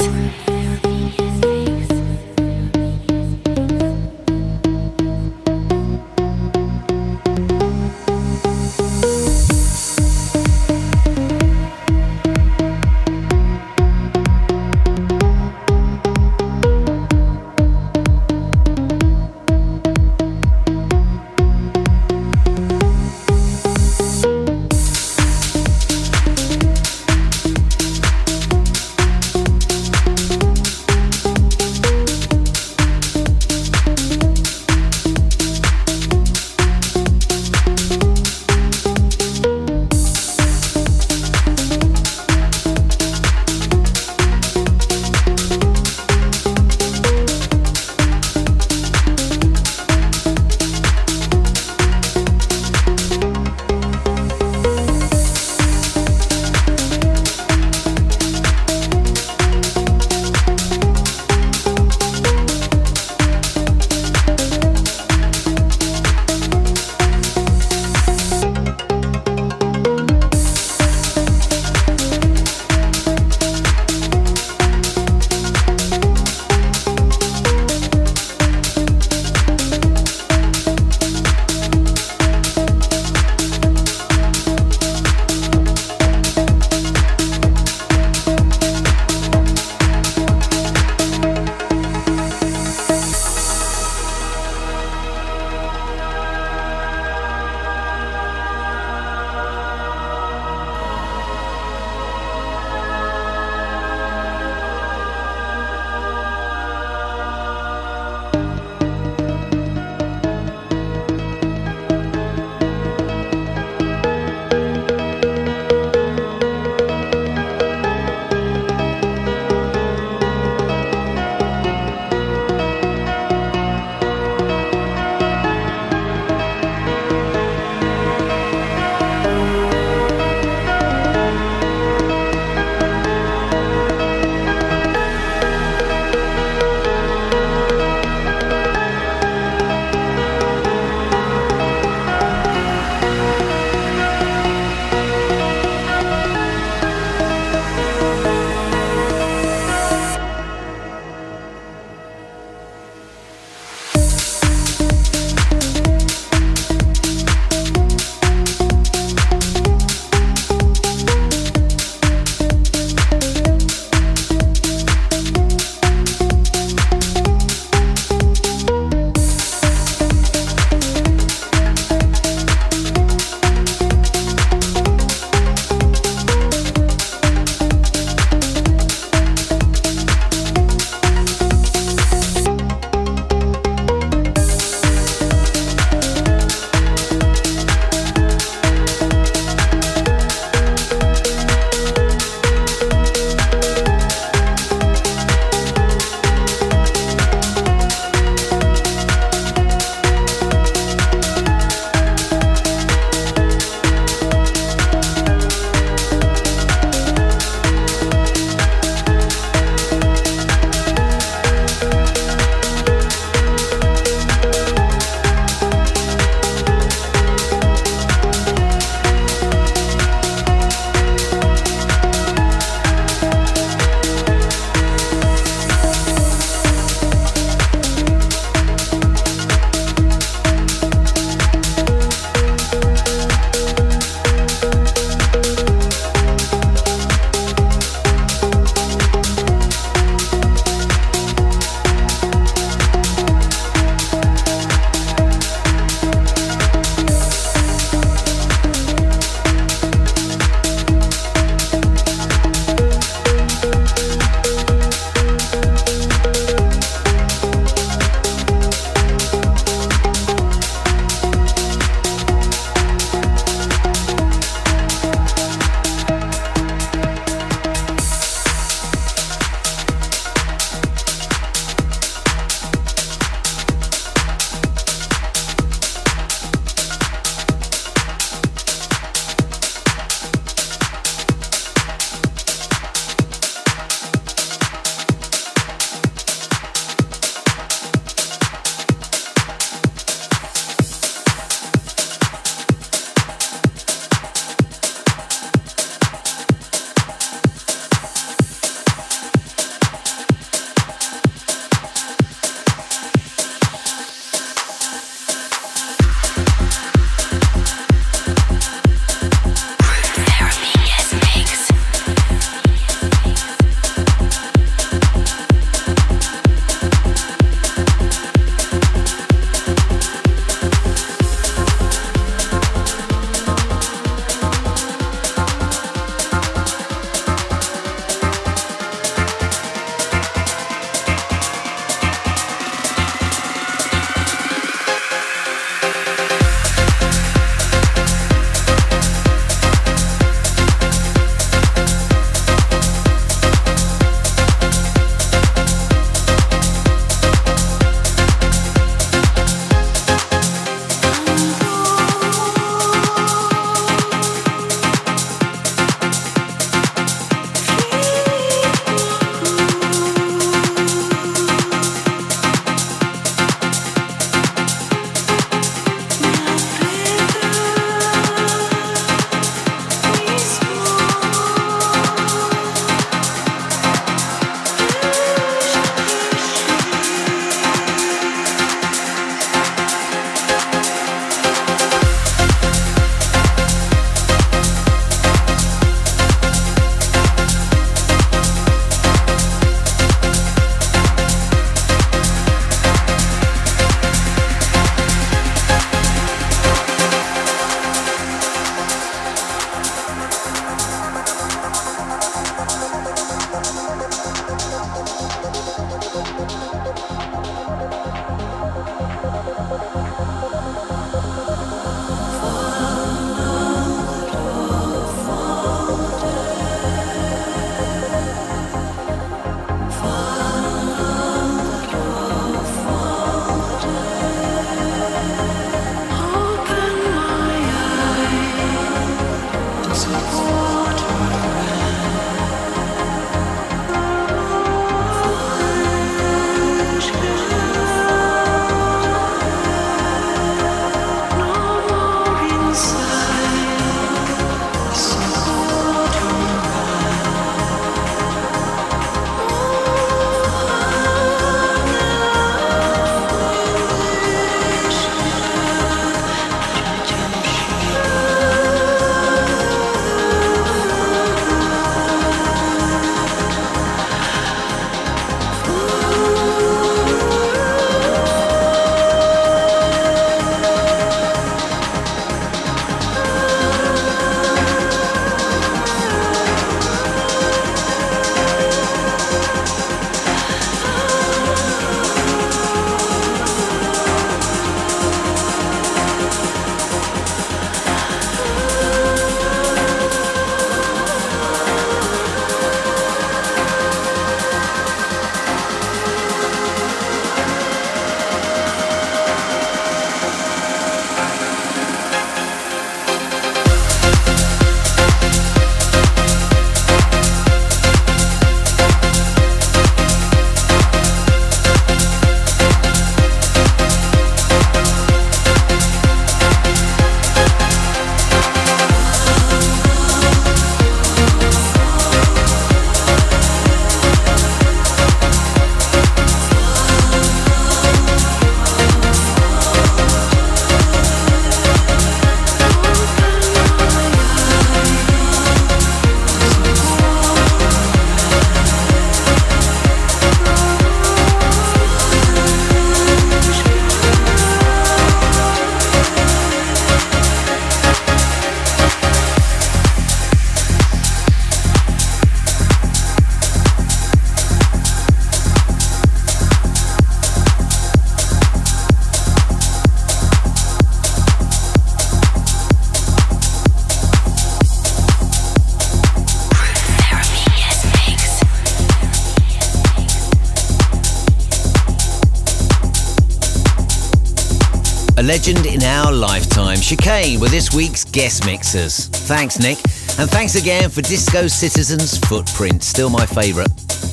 A legend in our lifetime, Chicane, with this week's guest mixers. Thanks, Nick. And thanks again for Disco Citizen's Footprint, still my favourite.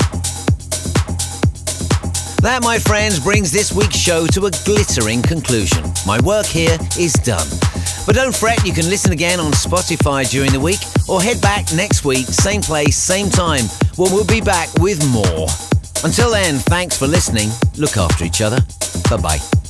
That, my friends, brings this week's show to a glittering conclusion. My work here is done. But don't fret, you can listen again on Spotify during the week, or head back next week, same place, same time, when we'll be back with more. Until then, thanks for listening. Look after each other. Bye-bye.